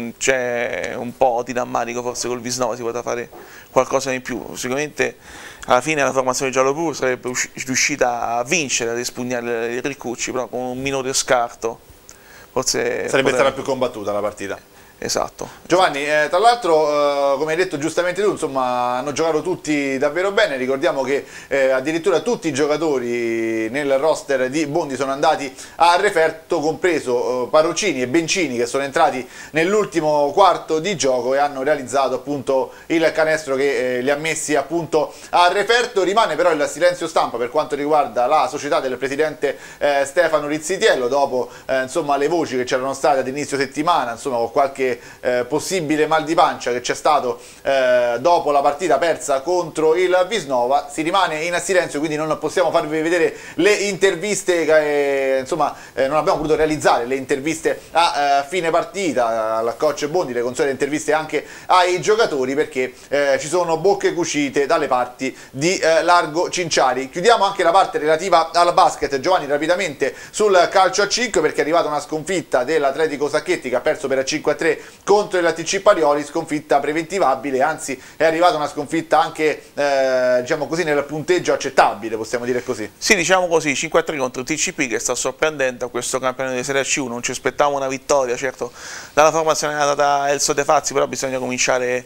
c'è un po' di drammatico, forse col Visnova si poteva fare qualcosa in più. Sicuramente alla fine la formazione gialloblu sarebbe riuscita a vincere, ad espugnare il Ricucci, però con un minore scarto forse sarebbe stata più combattuta la partita. Esatto. Giovanni, tra l'altro come hai detto giustamente tu, insomma, hanno giocato tutti davvero bene. Ricordiamo che addirittura tutti i giocatori nel roster di Bondi sono andati a referto, compreso Parocini e Bencini, che sono entrati nell'ultimo quarto di gioco e hanno realizzato appunto il canestro che li ha messi appunto a referto. Rimane però il silenzio stampa per quanto riguarda la società del presidente Stefano Rizzitiello, dopo insomma, le voci che c'erano state ad inizio settimana, insomma, con qualche possibile mal di pancia che c'è stato dopo la partita persa contro il Visnova. Si rimane in silenzio, quindi non possiamo farvi vedere le interviste insomma non abbiamo potuto realizzare le interviste a fine partita al coach Bondi, le consuete interviste anche ai giocatori, perché ci sono bocche cucite dalle parti di Largo Cinciari. Chiudiamo anche la parte relativa al basket, Giovanni, rapidamente sul calcio a 5, perché è arrivata una sconfitta dell'Atletico Sacchetti che ha perso per 5-3 contro il TC Parioli, sconfitta preventivabile, anzi è arrivata una sconfitta anche diciamo così nel punteggio accettabile, possiamo dire così. Sì, diciamo così, 5-3 contro il TCP che sta sorprendendo a questo campionato di Serie C1, non ci aspettavamo una vittoria, certo dalla formazione nata da Elso De Fazzi, però bisogna cominciare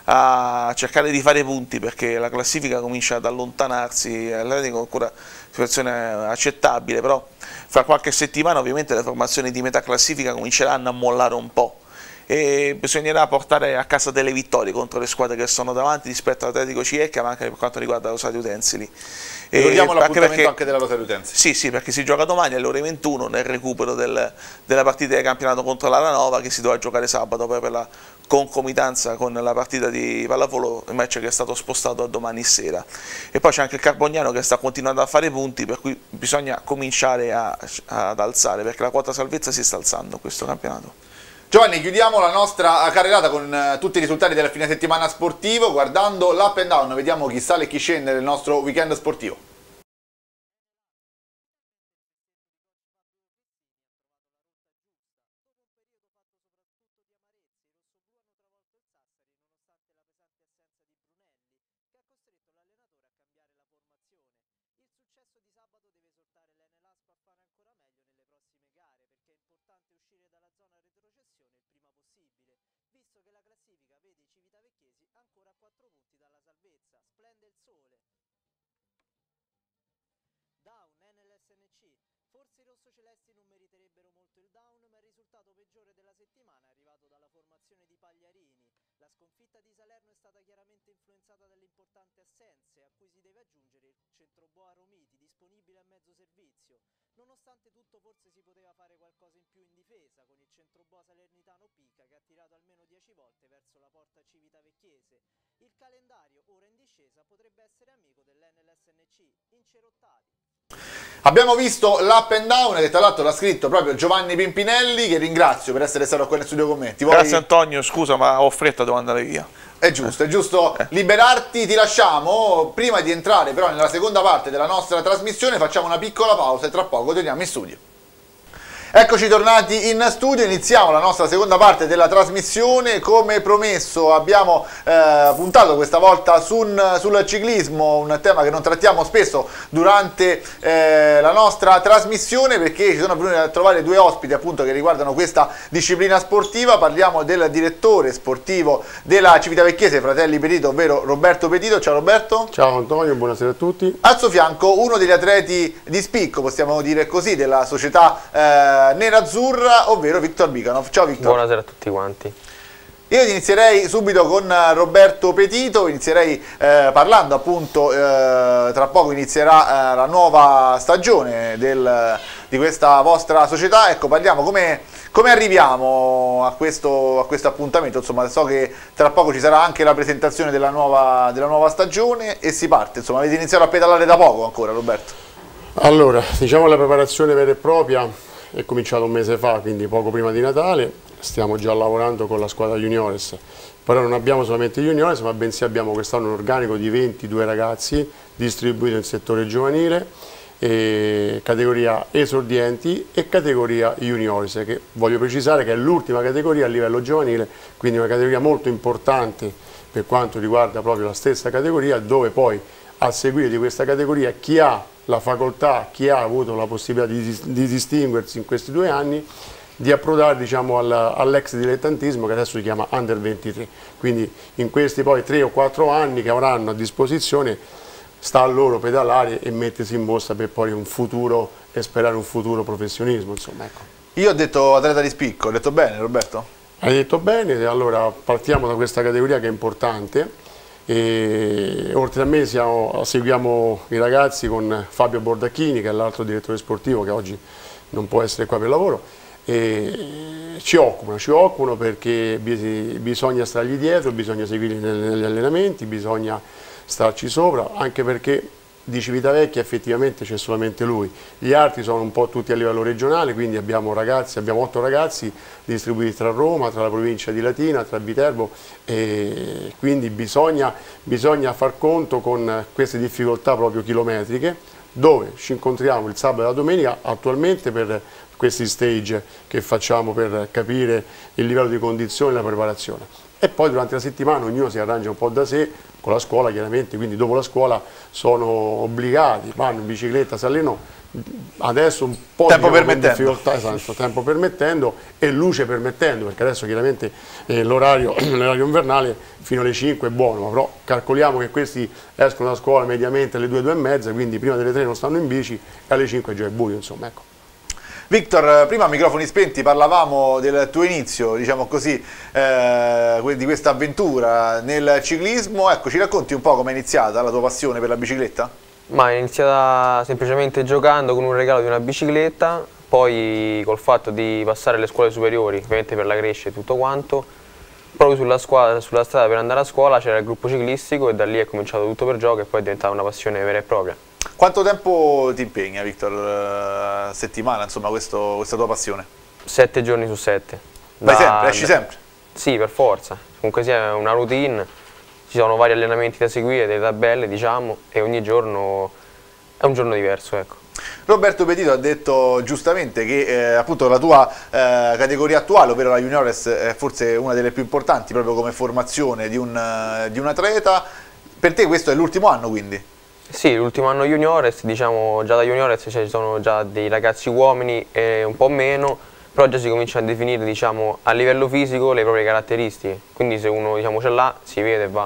a cercare di fare punti perché la classifica comincia ad allontanarsi, l'Atletico ancora situazione accettabile, però fra qualche settimana ovviamente le formazioni di metà classifica cominceranno a mollare un po'. e bisognerà portare a casa delle vittorie contro le squadre che sono davanti rispetto all'Atletico Ciecca, ma anche per quanto riguarda Rosario Utensili. Ricordiamo l'appuntamento anche della Rosario Utensili. Sì, perché si gioca domani alle ore 21 nel recupero della partita di campionato contro l'Aranova, che si dovrà giocare sabato proprio per la concomitanza con la partita di pallavolo, il match che è stato spostato a domani sera. E poi c'è anche il Carbognano che sta continuando a fare punti, per cui bisogna cominciare ad alzare, perché la quota salvezza si sta alzando in questo campionato. Giovanni, chiudiamo la nostra carrellata con tutti i risultati del fine settimana sportivo, guardando l'up and down, vediamo chi sale e chi scende nel nostro weekend sportivo. Forse i rossocelesti non meriterebbero molto il down, ma il risultato peggiore della settimana è arrivato dalla formazione di Pagliarini. La sconfitta di Salerno è stata chiaramente influenzata dalle importanti assenze, a cui si deve aggiungere il centroboa Romiti, disponibile a mezzo servizio. Nonostante tutto, forse si poteva fare qualcosa in più in difesa, con il centroboa salernitano Pica, che ha tirato almeno 10 volte verso la porta Civitavecchiese. Il calendario, ora in discesa, potrebbe essere amico dell'NLSNC, incerottati. Abbiamo visto l'up and down, che tra l'altro l'ha scritto proprio Giovanni Pimpinelli, che ringrazio per essere stato qua nel studio con me. Grazie Antonio, scusa ma ho fretta, devo andare via. È giusto liberarti, ti lasciamo. Prima di entrare però nella seconda parte della nostra trasmissione facciamo una piccola pausa e tra poco torniamo in studio. Eccoci tornati in studio, iniziamo la nostra seconda parte della trasmissione. Come promesso abbiamo puntato questa volta sul ciclismo, un tema che non trattiamo spesso durante la nostra trasmissione, perché ci sono venuti a trovare due ospiti appunto che riguardano questa disciplina sportiva. Parliamo del direttore sportivo della Civitavecchiese Fratelli Petito, ovvero Roberto Petito. Ciao Roberto. Ciao Antonio, buonasera a tutti. Al suo fianco uno degli atleti di spicco, possiamo dire così, della società nerazzurra, ovvero Victor Bicanov. Ciao Victor. Buonasera a tutti quanti. Io inizierei subito con Roberto Petito, inizierei parlando appunto, tra poco inizierà la nuova stagione di questa vostra società. Ecco, parliamo come arriviamo a questo appuntamento. Insomma, so che tra poco ci sarà anche la presentazione della nuova stagione e si parte. Insomma, avete iniziato a pedalare da poco ancora, Roberto? Allora, diciamo la preparazione vera e propria è cominciata un mese fa, quindi poco prima di Natale. Stiamo già lavorando con la squadra juniores, però non abbiamo solamente juniores, ma bensì abbiamo quest'anno un organico di 22 ragazzi distribuito nel settore giovanile, categoria esordienti e categoria juniores, che voglio precisare che è l'ultima categoria a livello giovanile, quindi una categoria molto importante per quanto riguarda proprio la stessa categoria, dove poi a seguire di questa categoria chi ha la facoltà, chi ha avuto la possibilità di distinguersi in questi 2 anni, di approdare, diciamo, all'ex dilettantismo, che adesso si chiama Under 23. Quindi in questi poi 3 o 4 anni che avranno a disposizione sta a loro pedalare e mettersi in mostra per poi un futuro e sperare un futuro professionismo, insomma, ecco. Io ho detto atleta di spicco, ho detto bene Roberto? Hai detto bene, allora partiamo da questa categoria che è importante. E oltre a me seguiamo i ragazzi con Fabio Bordacchini, che è l'altro direttore sportivo che oggi non può essere qua per lavoro, e ci occupano perché bisogna stargli dietro, bisogna seguirli negli allenamenti, bisogna starci sopra, anche perché di Civitavecchia effettivamente c'è solamente lui, gli altri sono un po' tutti a livello regionale, quindi abbiamo 8 ragazzi distribuiti tra Roma, tra la provincia di Latina, tra Viterbo, e quindi bisogna far conto con queste difficoltà proprio chilometriche, dove ci incontriamo il sabato e la domenica attualmente per questi stage che facciamo per capire il livello di condizione e la preparazione. E poi durante la settimana ognuno si arrangia un po' da sé, con la scuola chiaramente, quindi dopo la scuola sono obbligati, vanno in bicicletta, si allenano, adesso un po' tempo di difficoltà, esatto, tempo permettendo e luce permettendo, perché adesso chiaramente l'orario invernale fino alle 5 è buono, però calcoliamo che questi escono da scuola mediamente alle 2, 2 e mezza, quindi prima delle 3 non stanno in bici e alle 5 già è buio, insomma, ecco. Victor, prima a microfoni spenti parlavamo del tuo inizio, diciamo così, di questa avventura nel ciclismo. Ecco, ci racconti un po' come è iniziata la tua passione per la bicicletta? Ma è iniziata semplicemente giocando con un regalo di una bicicletta, poi col fatto di passare alle scuole superiori, ovviamente per la crescita e tutto quanto, proprio sulla strada per andare a scuola c'era il gruppo ciclistico e da lì è cominciato tutto per gioco e poi è diventata una passione vera e propria. Quanto tempo ti impegna, Victor, a settimana, insomma, questa tua passione? 7 giorni su 7. Vai sempre, esci sempre? Sì, per forza. Comunque sia una routine, ci sono vari allenamenti da seguire, delle tabelle, diciamo, e ogni giorno è un giorno diverso, ecco. Roberto Petito ha detto giustamente che appunto la tua categoria attuale, ovvero la Juniores, è forse una delle più importanti proprio come formazione di un atleta. Per te questo è l'ultimo anno, quindi? Sì, l'ultimo anno Juniores, diciamo già da Juniores ci sono già dei ragazzi uomini e un po' meno, però già si comincia a definire, diciamo, a livello fisico le proprie caratteristiche, quindi se uno, diciamo, ce l'ha, si vede e va.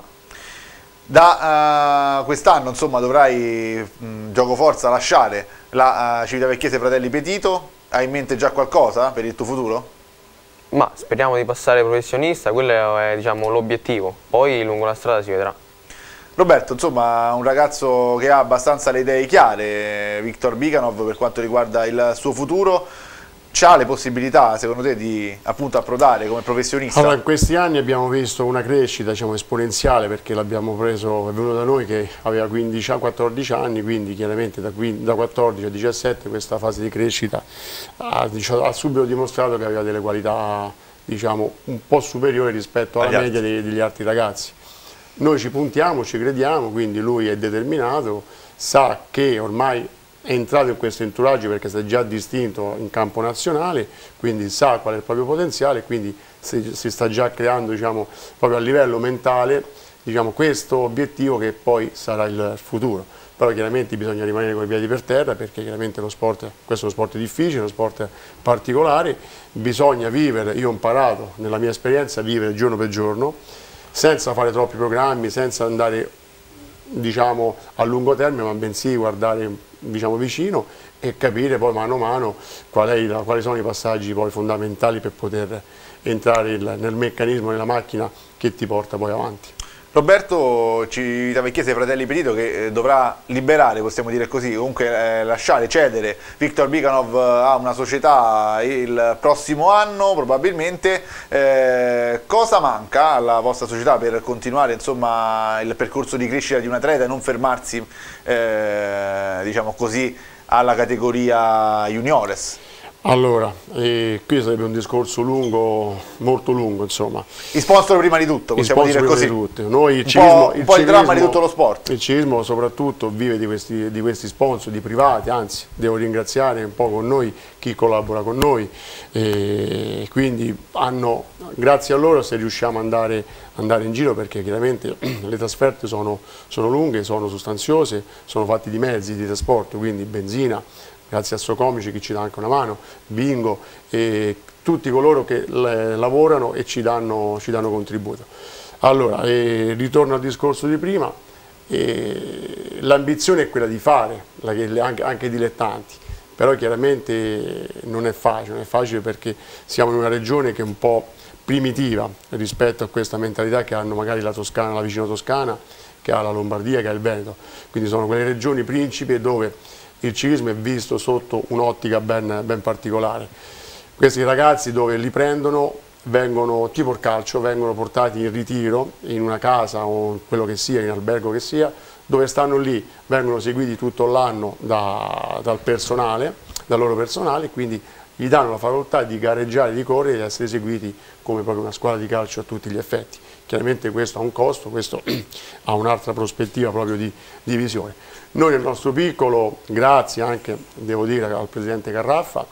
Da quest'anno, insomma, dovrai gioco forza lasciare la Civitavecchiese Fratelli Petito. Hai in mente già qualcosa per il tuo futuro? Ma speriamo di passare professionista, quello è, diciamo, l'obiettivo, poi lungo la strada si vedrà. Roberto, insomma, un ragazzo che ha abbastanza le idee chiare, Viktor Bikanov, per quanto riguarda il suo futuro. C'ha le possibilità, secondo te, di appunto approdare come professionista? Allora, in questi anni abbiamo visto una crescita, diciamo, esponenziale, perché l'abbiamo preso, è venuto da noi che aveva 14 anni, quindi chiaramente da 14 a 17 questa fase di crescita ha subito dimostrato che aveva delle qualità, diciamo, un po' superiori rispetto alla media degli altri ragazzi. Noi ci puntiamo, ci crediamo, quindi lui è determinato, sa che ormai è entrato in questo entourage perché si è già distinto in campo nazionale, quindi sa qual è il proprio potenziale, quindi si sta già creando, diciamo, proprio a livello mentale, diciamo, questo obiettivo che poi sarà il futuro. Però chiaramente bisogna rimanere con i piedi per terra, perché chiaramente questo è uno sport difficile, uno sport particolare, bisogna vivere, io ho imparato nella mia esperienza, a vivere giorno per giorno, senza fare troppi programmi, senza andare, diciamo, a lungo termine, ma bensì guardare, diciamo, vicino e capire poi mano a mano quali sono i passaggi poi fondamentali per poter entrare nel meccanismo, nella macchina che ti porta poi avanti. Roberto, Civitavecchiese Fratelli Petito, che dovrà liberare, possiamo dire così, comunque lasciare, cedere Viktor Bikanov a una società il prossimo anno probabilmente. Cosa manca alla vostra società per continuare, insomma, il percorso di crescita di un atleta e non fermarsi, diciamo così, alla categoria juniores? Allora, qui sarebbe un discorso lungo, molto lungo, insomma. I sponsor prima di tutto, possiamo dire così. Noi un po' il dramma di tutto lo sport. Il ciclismo soprattutto vive di questi sponsor, di privati, anzi devo ringraziare un po' con noi chi collabora con noi, e quindi grazie a loro se riusciamo ad andare in giro, perché chiaramente le trasferte sono lunghe, sono sostanziose, sono fatti di mezzi di trasporto, quindi benzina, grazie a Socomici che ci dà anche una mano, Bingo e tutti coloro che lavorano e ci danno contributo. Allora, ritorno al discorso di prima, l'ambizione è quella di fare, anche dilettanti, però chiaramente non è facile perché siamo in una regione che è un po' primitiva rispetto a questa mentalità che hanno magari la Toscana, la vicina Toscana, che ha la Lombardia, che ha il Veneto, quindi sono quelle regioni principi dove il ciclismo è visto sotto un'ottica ben particolare. Questi ragazzi dove li prendono, vengono, tipo il calcio, vengono portati in ritiro in una casa o quello che sia, in albergo che sia, dove stanno lì, vengono seguiti tutto l'anno dal loro personale, quindi gli danno la facoltà di gareggiare, di correre e di essere seguiti come proprio una squadra di calcio a tutti gli effetti. Chiaramente questo ha un costo, questo ha un'altra prospettiva proprio di visione. Noi nel nostro piccolo, grazie anche, devo dire, al Presidente Carraffa,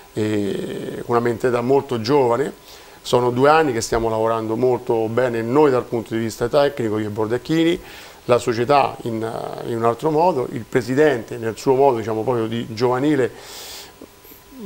una mentalità molto giovane, sono 2 anni che stiamo lavorando molto bene noi dal punto di vista tecnico, io e Bordacchini, la società in un altro modo, il Presidente nel suo modo, diciamo, proprio di giovanile,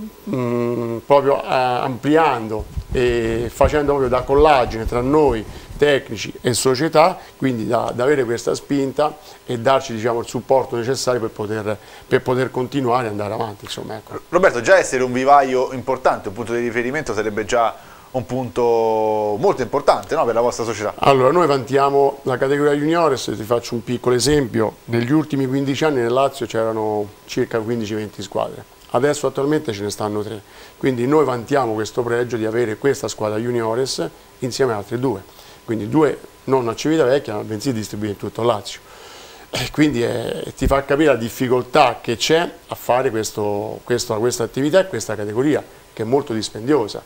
proprio ampliando e facendo proprio da collagine tra noi tecnici e società, quindi da avere questa spinta e darci, diciamo, il supporto necessario per poter continuare e andare avanti. Insomma, ecco. Roberto, già essere un vivaio importante, un punto di riferimento sarebbe già un punto molto importante, no, per la vostra società. Allora, noi vantiamo la categoria juniores, ti faccio un piccolo esempio: negli ultimi 15 anni nel Lazio c'erano circa 15-20 squadre, adesso attualmente ce ne stanno 3, quindi noi vantiamo questo pregio di avere questa squadra juniores insieme ad altre 2, quindi 2 non a Civitavecchia, bensì distribuite in tutto il Lazio. Quindi ti fa capire la difficoltà che c'è a fare questa attività e questa categoria, che è molto dispendiosa.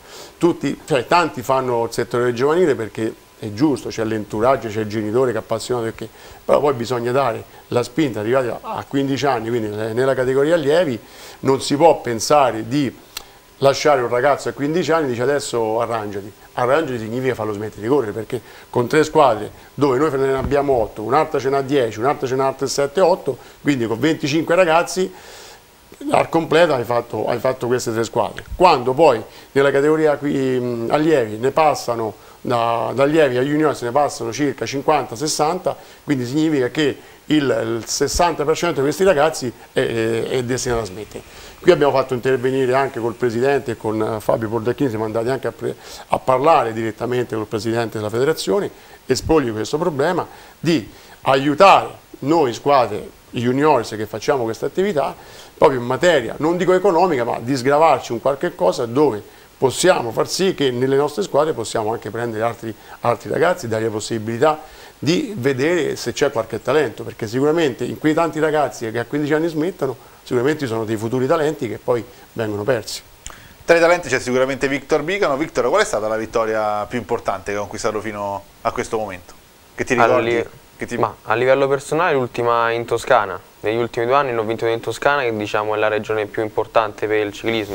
Tanti fanno il settore giovanile perché è giusto, c'è l'entourage, c'è il genitore che è appassionato, però poi bisogna dare la spinta. Arrivati a 15 anni, quindi nella categoria allievi, non si può pensare di lasciare un ragazzo a 15 anni e dice adesso arrangiati. Arrangiati significa farlo smettere di correre, perché con 3 squadre dove noi ne abbiamo 8, un'altra ce n'ha 10, un'altra ce n'ha altre 7-8, quindi con 25 ragazzi al completo hai fatto queste 3 squadre. Quando poi nella categoria allievi ne passano, da allievi a junior se ne passano circa 50-60, quindi significa che il 60% di questi ragazzi è destinato a smettere. Qui abbiamo fatto intervenire anche col presidente e con Fabio Bordacchini, siamo andati anche a parlare direttamente col presidente della federazione, esporgli questo problema di aiutare noi squadre juniores che facciamo questa attività proprio in materia, non dico economica, ma di sgravarci un qualche cosa dove possiamo far sì che nelle nostre squadre possiamo anche prendere altri ragazzi, dargli la possibilità di vedere se c'è qualche talento, perché sicuramente in quei tanti ragazzi che a 15 anni smettono, sicuramente ci sono dei futuri talenti che poi vengono persi. Tra i talenti c'è sicuramente Victor Bicano. Victor, qual è stata la vittoria più importante che hai conquistato fino a questo momento? Che ti ricordi? Ma a livello personale l'ultima in Toscana, negli ultimi 2 anni l'ho vinto in Toscana, che diciamo è la regione più importante per il ciclismo.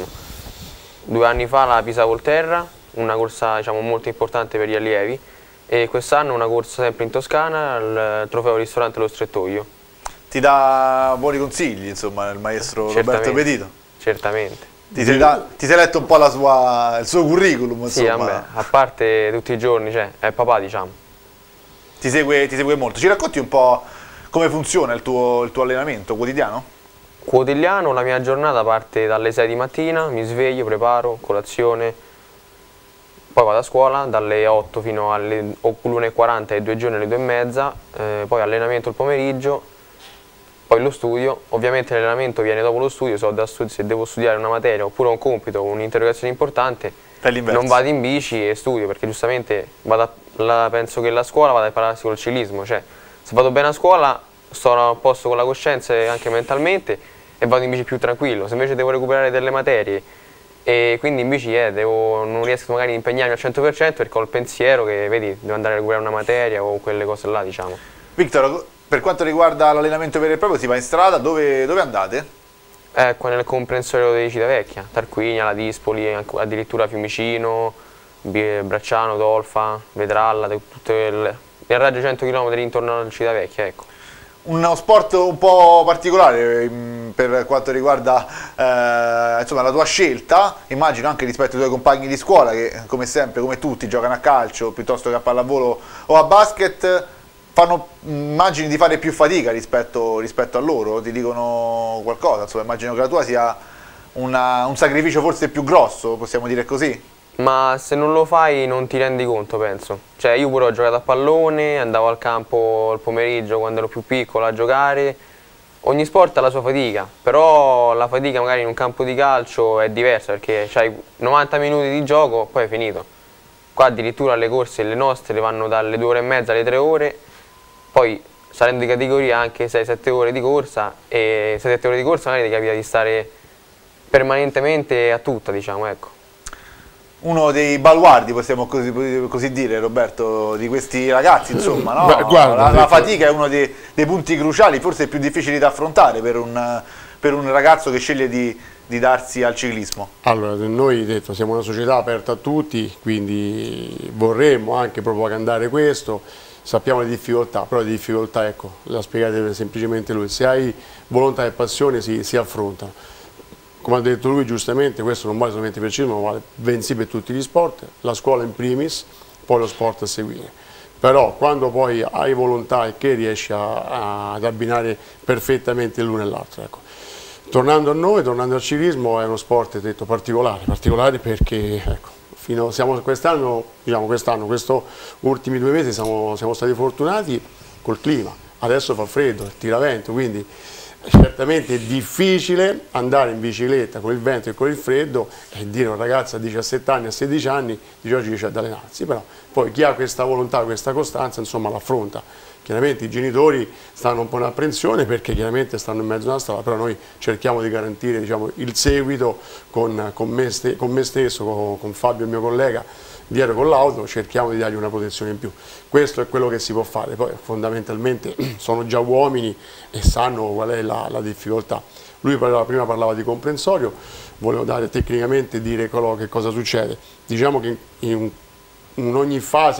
2 anni fa la Pisa Volterra, una corsa diciamo molto importante per gli allievi, e quest'anno una corsa sempre in Toscana, il trofeo ristorante Lo Strettoio. Ti dà buoni consigli, insomma, il maestro Roberto Petito? Certamente. Ti sei letto un po' il suo curriculum, insomma? Sì, vabbè, a parte tutti i giorni, cioè, è papà, diciamo. Ti segue molto. Ci racconti un po' come funziona il tuo allenamento quotidiano? Quotidiano, la mia giornata parte dalle 6 di mattina, mi sveglio, preparo, colazione, poi vado a scuola dalle 8 fino alle 1:40 e 2 giorni alle 2:30, poi allenamento il pomeriggio, poi lo studio. Ovviamente l'allenamento viene dopo lo studio, se devo studiare una materia oppure un compito, un'interrogazione importante, non vado in bici e studio, perché giustamente penso che la scuola vada a prepararsi col ciclismo, cioè se vado bene a scuola sto a posto con la coscienza e anche mentalmente e vado in bici più tranquillo. Se invece devo recuperare delle materie e quindi in bici non riesco magari ad impegnarmi al 100% perché ho il pensiero che, vedi, devo andare a recuperare una materia o quelle cose là, diciamo. Victor, per quanto riguarda l'allenamento vero e proprio, si va in strada, dove andate? Ecco, nel comprensorio di Civitavecchia, Tarquinia, La Dispoli, addirittura Fiumicino, Bracciano, Dolfa, Vedralla, nel raggio 100 km intorno a Civitavecchia, ecco. Uno sport un po' particolare per quanto riguarda insomma, la tua scelta, immagino anche rispetto ai tuoi compagni di scuola che come sempre, come tutti, giocano a calcio piuttosto che a pallavolo o a basket. Immagini di fare più fatica rispetto a loro, ti dicono qualcosa? Insomma, immagino che la tua sia un sacrificio forse più grosso, possiamo dire così? Ma se non lo fai non ti rendi conto, penso. Cioè io pure ho giocato a pallone, andavo al campo il pomeriggio quando ero più piccolo a giocare. Ogni sport ha la sua fatica, però la fatica magari in un campo di calcio è diversa perché hai 90 minuti di gioco, poi è finito. Qua addirittura le corse, le nostre, vanno dalle 2 ore e mezza alle 3 ore, poi salendo di categoria anche 6-7 ore di corsa, e 7 ore di corsa magari ti capita di stare permanentemente a tutta, diciamo, ecco. Uno dei baluardi, possiamo così dire, Roberto, di questi ragazzi, insomma, no? Beh, guarda, la fatica è uno dei punti cruciali, forse più difficili da affrontare per un ragazzo che sceglie di darsi al ciclismo. Allora, noi siamo una società aperta a tutti, quindi vorremmo anche propagandare questo. Sappiamo le difficoltà, però le difficoltà, ecco, la spiegate semplicemente lui. Se hai volontà e passione si affrontano. Come ha detto lui giustamente, questo non vale solamente per il ciclismo, ma vale bensì per tutti gli sport, la scuola in primis, poi lo sport a seguire. però quando poi hai volontà e che riesci ad abbinare perfettamente l'uno e l'altro. Ecco. Tornando a noi, tornando al ciclismo, è uno sport detto particolare perché ecco, quest'anno, diciamo questi ultimi 2 mesi siamo stati fortunati col clima, adesso fa freddo, tira vento, quindi certamente è difficile andare in bicicletta con il vento e con il freddo e dire a un ragazzo a 17 anni, a 16 anni, di oggi riesce ad allenarsi, però poi chi ha questa volontà, questa costanza, insomma l'affronta. Chiaramente i genitori stanno un po' in apprensione perché chiaramente stanno in mezzo alla strada, però noi cerchiamo di garantire, diciamo, il seguito con me stesso, con Fabio, il mio collega, dietro con l'auto, cerchiamo di dargli una protezione in più. Questo è quello che si può fare, poi fondamentalmente sono già uomini e sanno qual è la difficoltà. Lui prima parlava di comprensorio, volevo dire che cosa succede. Diciamo che in ogni fase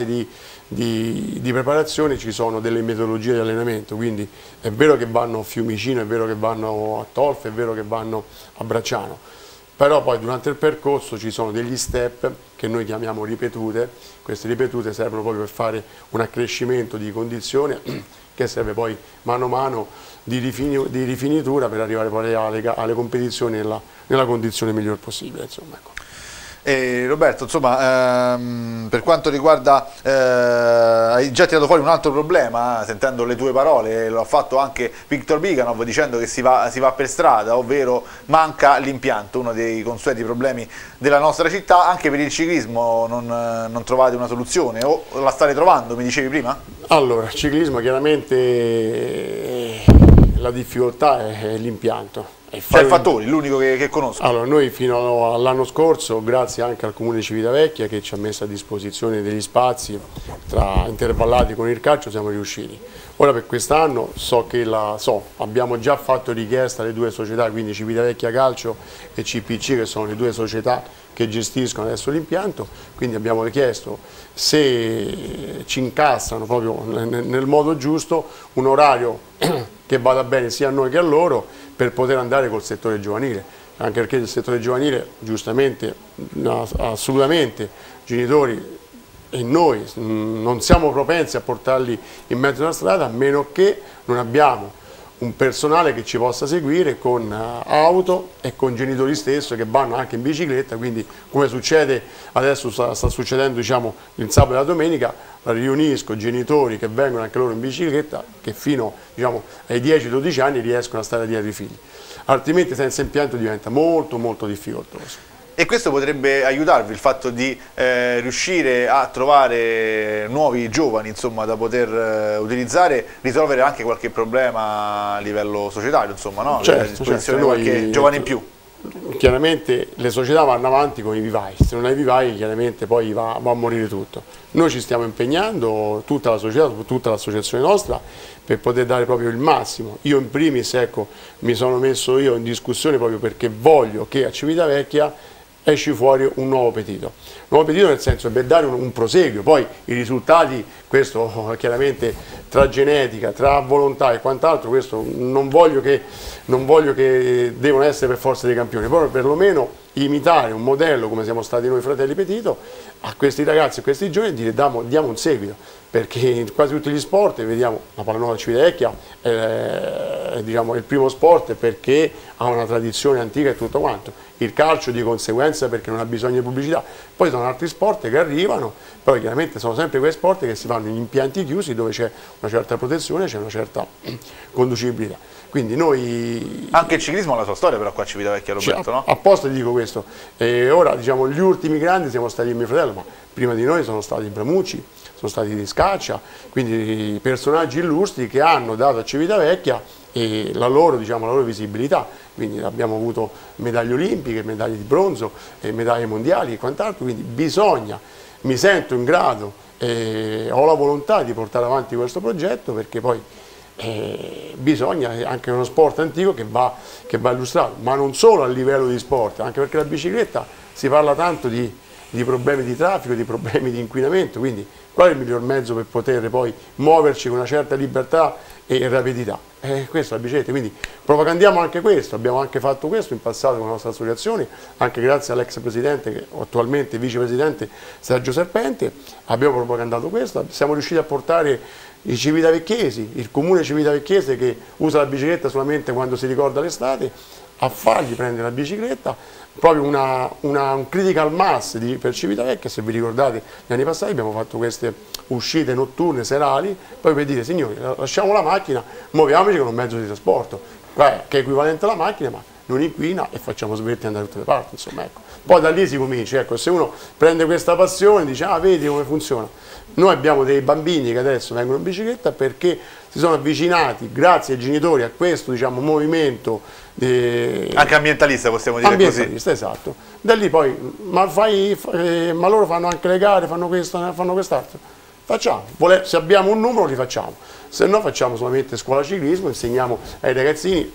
di preparazione ci sono delle metodologie di allenamento, quindi è vero che vanno a Fiumicino, è vero che vanno a Tolfa, è vero che vanno a Bracciano, però poi durante il percorso ci sono degli step che noi chiamiamo ripetute. Queste ripetute servono proprio per fare un accrescimento di condizione che serve poi mano a mano di rifinitura per arrivare poi alle competizioni nella condizione miglior possibile, insomma, ecco. Roberto, insomma, per quanto riguarda, hai già tirato fuori un altro problema, sentendo le tue parole, lo ha fatto anche Viktor Biganov dicendo che si va per strada, ovvero manca l'impianto, uno dei consueti problemi della nostra città. Anche per il ciclismo non trovate una soluzione, o la state trovando, mi dicevi prima? Allora, il ciclismo chiaramente la difficoltà è l'impianto. C'è il Fattori, l'unico che conosco. Allora, noi fino all'anno scorso, grazie anche al Comune di Civitavecchia che ci ha messo a disposizione degli spazi intervallati con il calcio, siamo riusciti. Ora per quest'anno abbiamo già fatto richiesta alle 2 società, quindi Civitavecchia Calcio e CPC, che sono le 2 società che gestiscono adesso l'impianto, quindi abbiamo richiesto se ci incassano proprio nel modo giusto un orario che vada bene sia a noi che a loro, per poter andare col settore giovanile, anche perché il settore giovanile, giustamente, assolutamente, genitori e noi non siamo propensi a portarli in mezzo alla strada, a meno che non abbiamo un personale che ci possa seguire con auto e con genitori stessi che vanno anche in bicicletta, quindi come succede adesso, sta succedendo, diciamo, il sabato e la domenica, riunisco genitori che vengono anche loro in bicicletta, che fino, diciamo, ai 10-12 anni riescono a stare dietro i figli, altrimenti senza impianto diventa molto molto difficoltoso. E questo potrebbe aiutarvi, il fatto di riuscire a trovare nuovi giovani, insomma, da poter utilizzare, risolvere anche qualche problema a livello societario, insomma, no? Certo, qualche giovane in più. Chiaramente le società vanno avanti con i vivai, se non hai vivai chiaramente poi va a morire tutto. Noi ci stiamo impegnando, tutta la società, tutta l'associazione nostra, per poter dare proprio il massimo. Io in primis, ecco, mi sono messo io in discussione proprio perché voglio che a Civitavecchia esci fuori un nuovo petito. Nuovo petito nel senso per dare un proseguio, poi i risultati, questo chiaramente tra genetica, tra volontà e quant'altro, questo non voglio che devono essere per forza dei campioni, però perlomeno imitare un modello come siamo stati noi fratelli Petito a questi ragazzi e questi giovani e dire diamo un seguito, perché in quasi tutti gli sport, vediamo la pallanuoto Civitavecchia diciamo, è il primo sport perché ha una tradizione antica e tutto quanto, il calcio di conseguenza perché non ha bisogno di pubblicità, poi sono altri sport che arrivano, però chiaramente sono sempre quei sport che si fanno in impianti chiusi dove c'è una certa protezione, c'è una certa conducibilità. Quindi noi... Anche il ciclismo ha la sua storia però qua a Civitavecchia, Roberto, no? Apposta ti dico questo, ora diciamo gli ultimi grandi siamo stati mio fratello, ma prima di noi sono stati Bramucci, sono stati di Scaccia, quindi personaggi illustri che hanno dato a Civitavecchia la loro visibilità, quindi abbiamo avuto medaglie olimpiche, medaglie di bronzo, medaglie mondiali e quant'altro, quindi mi sento in grado e ho la volontà di portare avanti questo progetto perché poi bisogna, anche uno sport antico che va illustrato, ma non solo a livello di sport, anche perché la bicicletta si parla tanto di problemi di traffico, di problemi di inquinamento, quindi qual è il miglior mezzo per poter poi muoverci con una certa libertà e rapidità. Questo è la bicicletta, quindi propagandiamo anche questo, abbiamo anche fatto questo in passato con la nostra associazione, anche grazie all'ex presidente, che attualmente vicepresidente Sergio Serpente, abbiamo propagandato questo, siamo riusciti a portare i civitavecchiesi, il comune civitavecchiese che usa la bicicletta solamente quando si ricorda l'estate, a fargli prendere la bicicletta, proprio un critical mass per Civitavecchia. Se vi ricordate gli anni passati abbiamo fatto queste uscite notturne, serali, poi per dire signori lasciamo la macchina, muoviamoci con un mezzo di trasporto, che è equivalente alla macchina ma non inquina e facciamo svelti andare da tutte le parti, insomma, ecco. Poi da lì si comincia, ecco, se uno prende questa passione e dice ah vedi come funziona. Noi abbiamo dei bambini che adesso vengono in bicicletta perché si sono avvicinati grazie ai genitori a questo, diciamo, movimento anche ambientalista, possiamo dire ambientalista, così. Esatto. Da lì poi ma loro fanno anche le gare, fanno questo, fanno quest'altro. Facciamo, se abbiamo un numero li facciamo, se no facciamo solamente scuola ciclismo, insegniamo ai ragazzini,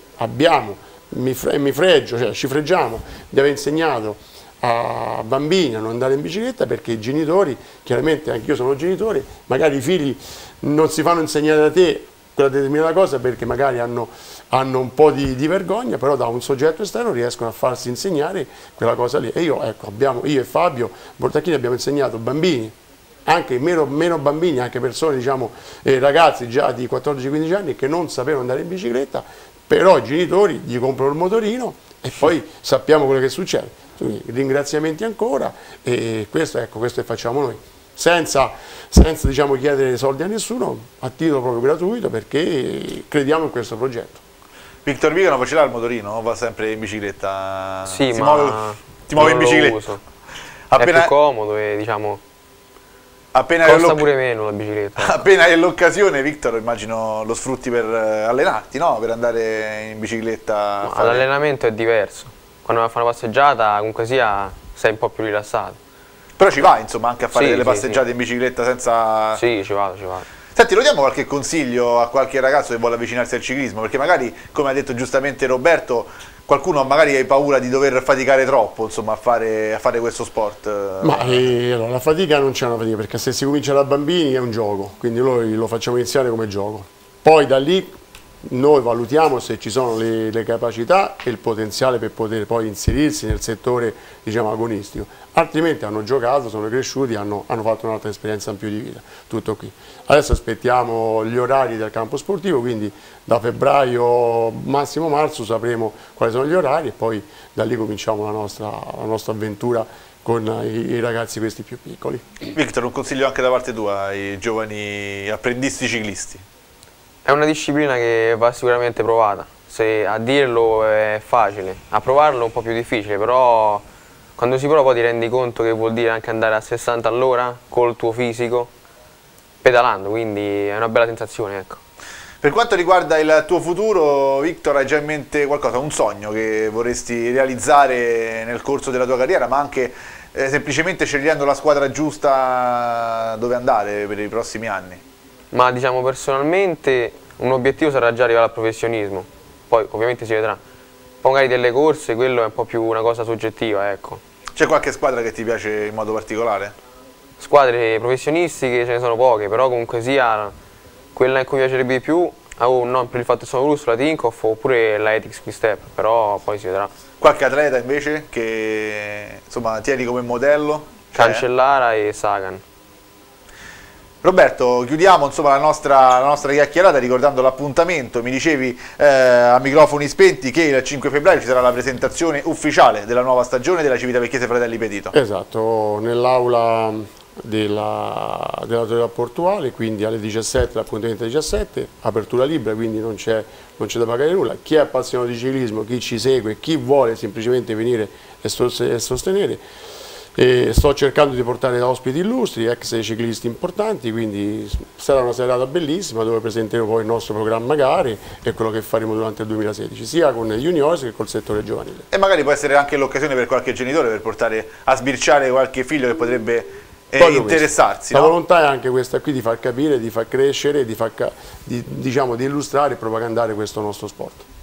ci freggiamo di aver insegnato a bambini a non andare in bicicletta perché i genitori, chiaramente anche io sono genitore, magari i figli non si fanno insegnare da te quella determinata cosa perché magari hanno un po' di vergogna, però da un soggetto esterno riescono a farsi insegnare quella cosa lì. E io, ecco, io e Fabio Bordacchini abbiamo insegnato bambini, anche meno bambini, anche persone, diciamo, ragazzi già di 14-15 anni che non sapevano andare in bicicletta, però i genitori gli comprano il motorino e poi sappiamo quello che succede. Quindi, ringraziamenti ancora e questo, ecco, questo che facciamo noi. Senza diciamo, chiedere soldi a nessuno, a titolo proprio gratuito, perché crediamo in questo progetto. Victor Vigano ce l'ha il motorino o va sempre in bicicletta? Sì, ti muove in bicicletta? Uso. È più comodo e diciamo costa pure meno la bicicletta. Appena hai l'occasione, Victor, immagino lo sfrutti per allenarti, no? Per andare in bicicletta. L'allenamento è diverso. Quando vai a fare una passeggiata, comunque sia, sei un po' più rilassato. Però ci vai, insomma, anche a fare delle passeggiate in bicicletta senza... Sì, ci vado. Senti, lo diamo qualche consiglio a qualche ragazzo che vuole avvicinarsi al ciclismo? Perché magari, come ha detto giustamente Roberto, qualcuno magari ha paura di dover faticare troppo, insomma, a fare questo sport. Ma allora, la fatica non c'è una fatica, perché se si comincia da bambini è un gioco, quindi noi lo facciamo iniziare come gioco. Poi da lì noi valutiamo se ci sono le capacità e il potenziale per poter poi inserirsi nel settore, diciamo, agonistico, altrimenti hanno giocato, sono cresciuti, hanno fatto un'altra esperienza in più di vita, tutto qui. Adesso aspettiamo gli orari del campo sportivo, quindi da febbraio, massimo marzo, sapremo quali sono gli orari e poi da lì cominciamo la nostra avventura con i ragazzi questi più piccoli. Victor, un consiglio anche da parte tua ai giovani apprendisti ciclisti? È una disciplina che va sicuramente provata, se a dirlo è facile, a provarlo è un po' più difficile, però quando si prova poi ti rendi conto che vuol dire anche andare a 60 all'ora col tuo fisico, pedalando, quindi è una bella sensazione, ecco. Per quanto riguarda il tuo futuro, Victor, hai già in mente qualcosa, un sogno che vorresti realizzare nel corso della tua carriera, ma anche semplicemente scegliendo la squadra giusta dove andare per i prossimi anni? Ma diciamo personalmente un obiettivo sarà già arrivare al professionismo, poi ovviamente si vedrà. Poi magari delle corse, quello è un po' più una cosa soggettiva, ecco. C'è qualche squadra che ti piace in modo particolare? Squadre professionistiche ce ne sono poche, però comunque sia quella in cui mi piacerebbe di più, non per il fatto che sono russo, la Tinkoff oppure la Ethics Quick Step, però poi si vedrà. Qualche atleta invece che insomma tieni come modello? Cancellara e Sagan. Roberto, chiudiamo insomma, la nostra chiacchierata ricordando l'appuntamento. Mi dicevi a microfoni spenti che il 5 febbraio ci sarà la presentazione ufficiale della nuova stagione della Civitavecchiese Fratelli Petito. Esatto, nell'aula dell'autorità portuale, quindi alle 17, l'appuntamento alle 17, apertura libera, quindi non c'è da pagare nulla. Chi è appassionato di ciclismo, chi ci segue, chi vuole semplicemente venire e sostenere. E sto cercando di portare ospiti illustri, ex ciclisti importanti, quindi sarà una serata bellissima dove presenteremo poi il nostro programma gare e quello che faremo durante il 2016, sia con gli juniors che col settore giovanile. E magari può essere anche l'occasione per qualche genitore per portare a sbirciare qualche figlio che potrebbe interessarsi. La volontà è anche questa qui, di far capire, di far crescere, di illustrare e propagandare questo nostro sport.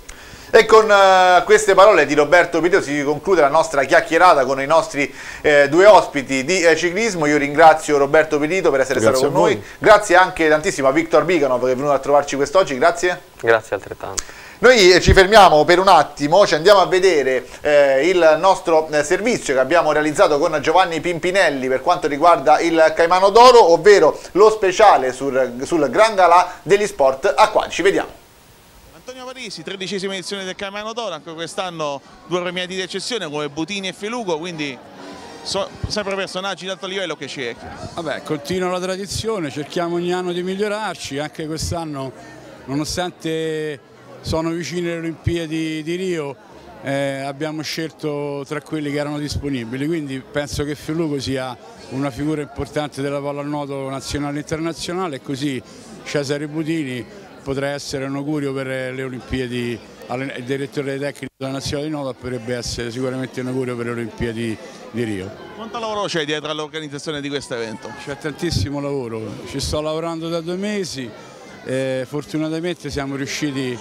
E con queste parole di Roberto Pelito si conclude la nostra chiacchierata con i nostri due ospiti di ciclismo. Io ringrazio Roberto Pelito per essere stato con noi. Grazie anche tantissimo a Victor Biganov che è venuto a trovarci quest'oggi. Grazie. Grazie altrettanto. Noi ci fermiamo per un attimo, ci andiamo a vedere il nostro servizio che abbiamo realizzato con Giovanni Pimpinelli per quanto riguarda il Caimano d'Oro, ovvero lo speciale sul Gran Galà degli sport acquatici. Vediamo. Antonio Parisi, 13ª edizione del Caimano d'Oro, anche quest'anno 2 premiati di eccezione come Butini e Felugo, quindi sempre personaggi di alto livello che ci è. Vabbè, continua la tradizione, cerchiamo ogni anno di migliorarci, anche quest'anno nonostante sono vicine le Olimpiadi di Rio, abbiamo scelto tra quelli che erano disponibili, quindi penso che Felugo sia una figura importante della pallanuoto nazionale e internazionale e così Cesare Butini potrà essere un augurio per le Olimpiadi, il direttore tecnico della nazionale di nuoto potrebbe essere sicuramente un augurio per le Olimpiadi di Rio. Quanto lavoro c'è dietro all'organizzazione di questo evento? C'è tantissimo lavoro, ci sto lavorando da 2 mesi, fortunatamente siamo riusciti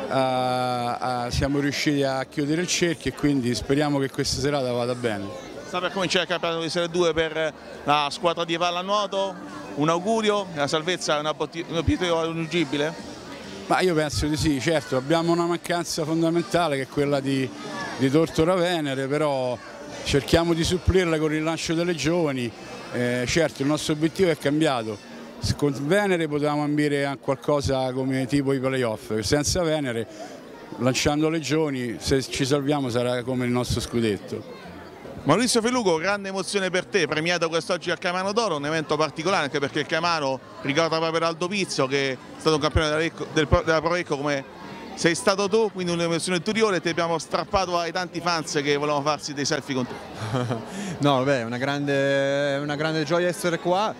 a chiudere il cerchio e quindi speriamo che questa serata vada bene. Sta per cominciare il campionato di Serie 2 per la squadra di pallanuoto, un augurio, la salvezza è un obiettivo raggiungibile? Ma io penso di sì, certo, abbiamo una mancanza fondamentale che è quella di Tortora Venere, però cerchiamo di supplirla con il rilancio delle giovani, certo il nostro obiettivo è cambiato, con Venere potevamo ambire a qualcosa come tipo i playoff, senza Venere, lanciando le giovani, se ci salviamo sarà come il nostro scudetto. Maurizio Felugo, grande emozione per te, premiato quest'oggi al Caimano d'Oro, un evento particolare anche perché il Caimano ricorda proprio Aldo Pizzo che è stato un campione della Proecco come sei stato tu, quindi un'emozione ulteriore, ti abbiamo strappato ai tanti fans che volevano farsi dei selfie con te. No, vabbè, è una grande gioia essere qua,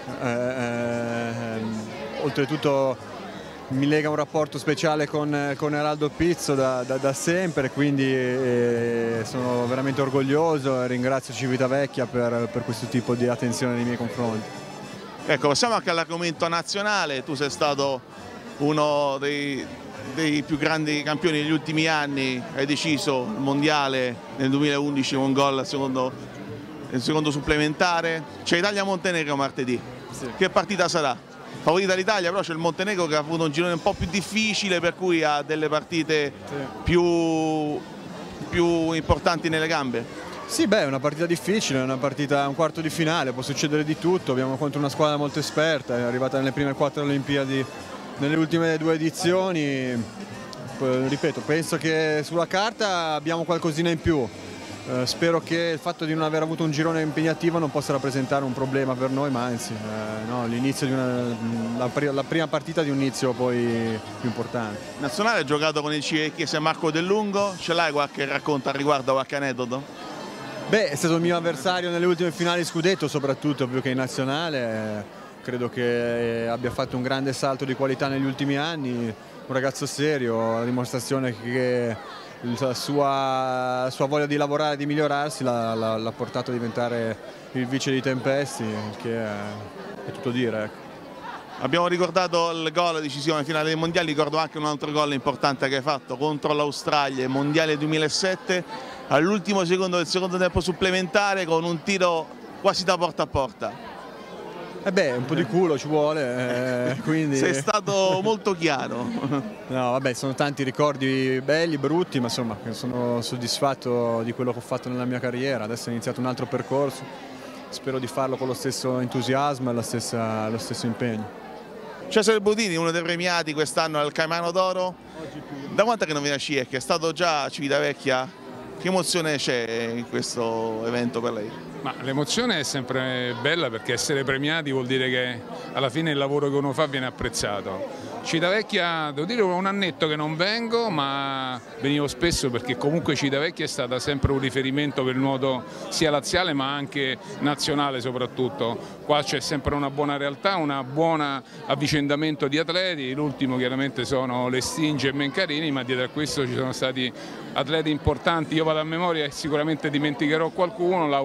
oltretutto mi lega un rapporto speciale con Eraldo Pizzo da sempre, quindi sono veramente orgoglioso e ringrazio Civitavecchia per questo tipo di attenzione nei miei confronti. Ecco, passiamo anche all'argomento nazionale, tu sei stato uno dei più grandi campioni degli ultimi anni, hai deciso il mondiale nel 2011 con gol nel secondo supplementare, c'è Italia-Montenegro martedì, sì. Che partita sarà? Favorita l'Italia, però c'è il Montenegro che ha avuto un girone un po' più difficile, per cui ha delle partite più importanti nelle gambe. Sì, beh, è una partita difficile, è un quarto di finale, può succedere di tutto, abbiamo contro una squadra molto esperta, è arrivata nelle prime 4 Olimpiadi nelle ultime 2 edizioni, ripeto, penso che sulla carta abbiamo qualcosina in più. Spero che il fatto di non aver avuto un girone impegnativo non possa rappresentare un problema per noi, ma anzi no, l'inizio di la prima partita di un inizio poi più importante. Nazionale ha giocato con il Chiesa Marco Del Lungo, ce l'hai qualche racconto al riguardo, qualche aneddoto? Beh, è stato il mio avversario nelle ultime finali scudetto, soprattutto più che in nazionale, credo che abbia fatto un grande salto di qualità negli ultimi anni, un ragazzo serio, la dimostrazione che la sua voglia di lavorare e di migliorarsi l'ha portato a diventare il vice di Tempesti, che è tutto dire. Ecco. Abbiamo ricordato il gol decisione finale dei mondiali, ricordo anche un altro gol importante che hai fatto contro l'Australia, mondiale 2007, all'ultimo secondo del secondo tempo supplementare con un tiro quasi da porta a porta. Beh, un po' di culo ci vuole, quindi... Sei stato molto chiaro. No, vabbè, sono tanti ricordi belli, brutti, ma insomma, sono soddisfatto di quello che ho fatto nella mia carriera. Adesso ho iniziato un altro percorso, spero di farlo con lo stesso entusiasmo e lo stesso impegno. Cesare Butini, uno dei premiati quest'anno al Caimano d'Oro. Da quanto che non viene a Ciecca? È stato già a Civitavecchia? Che emozione c'è in questo evento per lei? L'emozione è sempre bella perché essere premiati vuol dire che alla fine il lavoro che uno fa viene apprezzato. Civitavecchia, devo dire, è un annetto che non vengo, ma venivo spesso perché comunque Civitavecchia è stata sempre un riferimento per il nuoto sia laziale ma anche nazionale soprattutto. Qua c'è sempre una buona realtà, un buon avvicendamento di atleti, l'ultimo chiaramente sono Lestinge e Mencarini, ma dietro a questo ci sono stati atleti importanti, io vado a memoria e sicuramente dimenticherò qualcuno, Laura Porcanelli,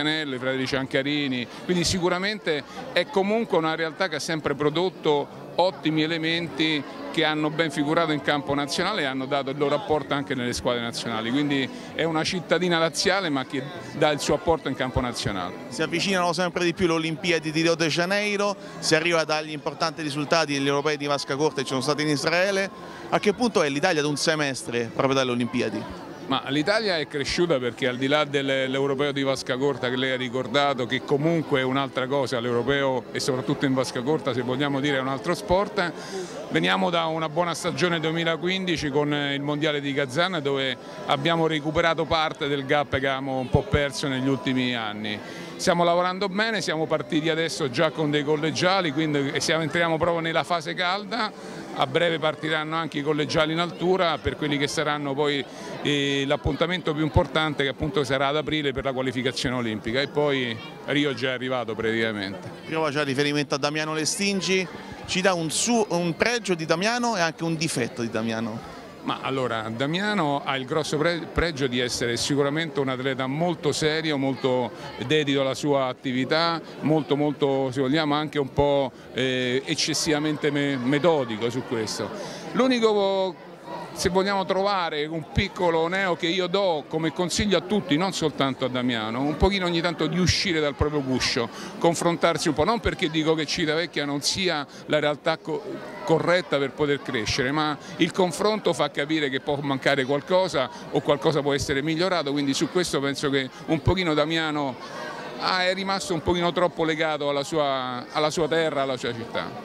Puccianello, i fratelli Ciancarini, quindi sicuramente è comunque una realtà che ha sempre prodotto ottimi elementi che hanno ben figurato in campo nazionale e hanno dato il loro apporto anche nelle squadre nazionali, quindi è una cittadina laziale ma che dà il suo apporto in campo nazionale. Si avvicinano sempre di più le Olimpiadi di Rio de Janeiro, si arriva dagli importanti risultati degli europei di vasca corta che ci sono stati in Israele. A che punto è l'Italia ad un semestre proprio dalle Olimpiadi? Ma l'Italia è cresciuta perché al di là dell'europeo di vasca corta che lei ha ricordato, che comunque è un'altra cosa, l'europeo e soprattutto in vasca corta se vogliamo dire è un altro sport, veniamo da una buona stagione 2015 con il mondiale di Kazan dove abbiamo recuperato parte del gap che avevamo un po' perso negli ultimi anni. Stiamo lavorando bene, siamo partiti adesso già con dei collegiali, quindi entriamo proprio nella fase calda. A breve partiranno anche i collegiali in altura per quelli che saranno poi l'appuntamento più importante che appunto sarà ad aprile per la qualificazione olimpica e poi Rio già è arrivato praticamente. Io faccio riferimento a Damiano Lestingi, ci dà un pregio di Damiano e anche un difetto di Damiano? Ma allora, Damiano ha il grosso pregio di essere sicuramente un atleta molto serio, molto dedito alla sua attività, molto se vogliamo anche un po' eccessivamente metodico su questo. L'unico, se vogliamo trovare un piccolo neo che io do come consiglio a tutti, non soltanto a Damiano, un pochino ogni tanto di uscire dal proprio guscio, confrontarsi un po', non perché dico che Civitavecchia non sia la realtà corretta per poter crescere, ma il confronto fa capire che può mancare qualcosa o qualcosa può essere migliorato, quindi su questo penso che un pochino Damiano è rimasto un pochino troppo legato alla sua terra, alla sua città.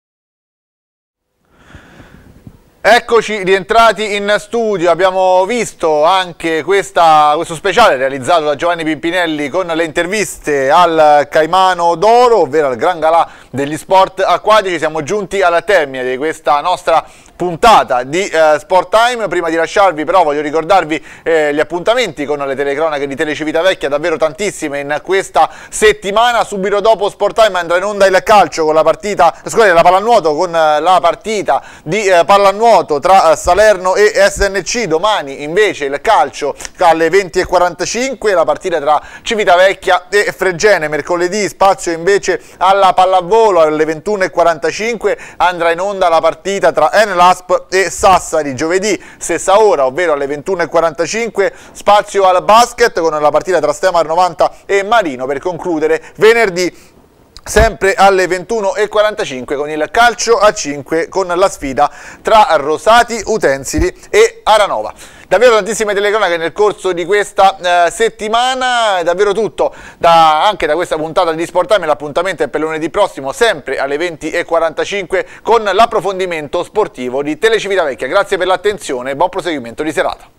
Eccoci rientrati in studio, abbiamo visto anche questo speciale realizzato da Giovanni Pimpinelli con le interviste al Caimano d'Oro, ovvero al Gran Galà degli sport acquatici. Siamo giunti al termine di questa nostra puntata di Sport Time. Prima di lasciarvi però voglio ricordarvi gli appuntamenti con le telecronache di Telecivitavecchia, davvero tantissime in questa settimana. Subito dopo Sport Time andrà in onda il calcio con la partita, scusate, la pallanuoto con la partita di pallanuoto tra Salerno e SNC. Domani invece il calcio alle 20:45, la partita tra Civitavecchia e Fregene. Mercoledì spazio invece alla pallavolo, alle 21:45 andrà in onda la partita tra Enel e Sassari. Giovedì stessa ora, ovvero alle 21:45 spazio al basket con la partita tra Stemar 90 e Marino, per concludere venerdì sempre alle 21:45 con il calcio a 5 con la sfida tra Rosati Utensili e Aranova. Davvero tantissime telecronache nel corso di questa settimana, è davvero tutto anche da questa puntata di Sport Time. L'appuntamento è per lunedì prossimo, sempre alle 20:45 con l'approfondimento sportivo di Telecivitavecchia. Grazie per l'attenzione e buon proseguimento di serata.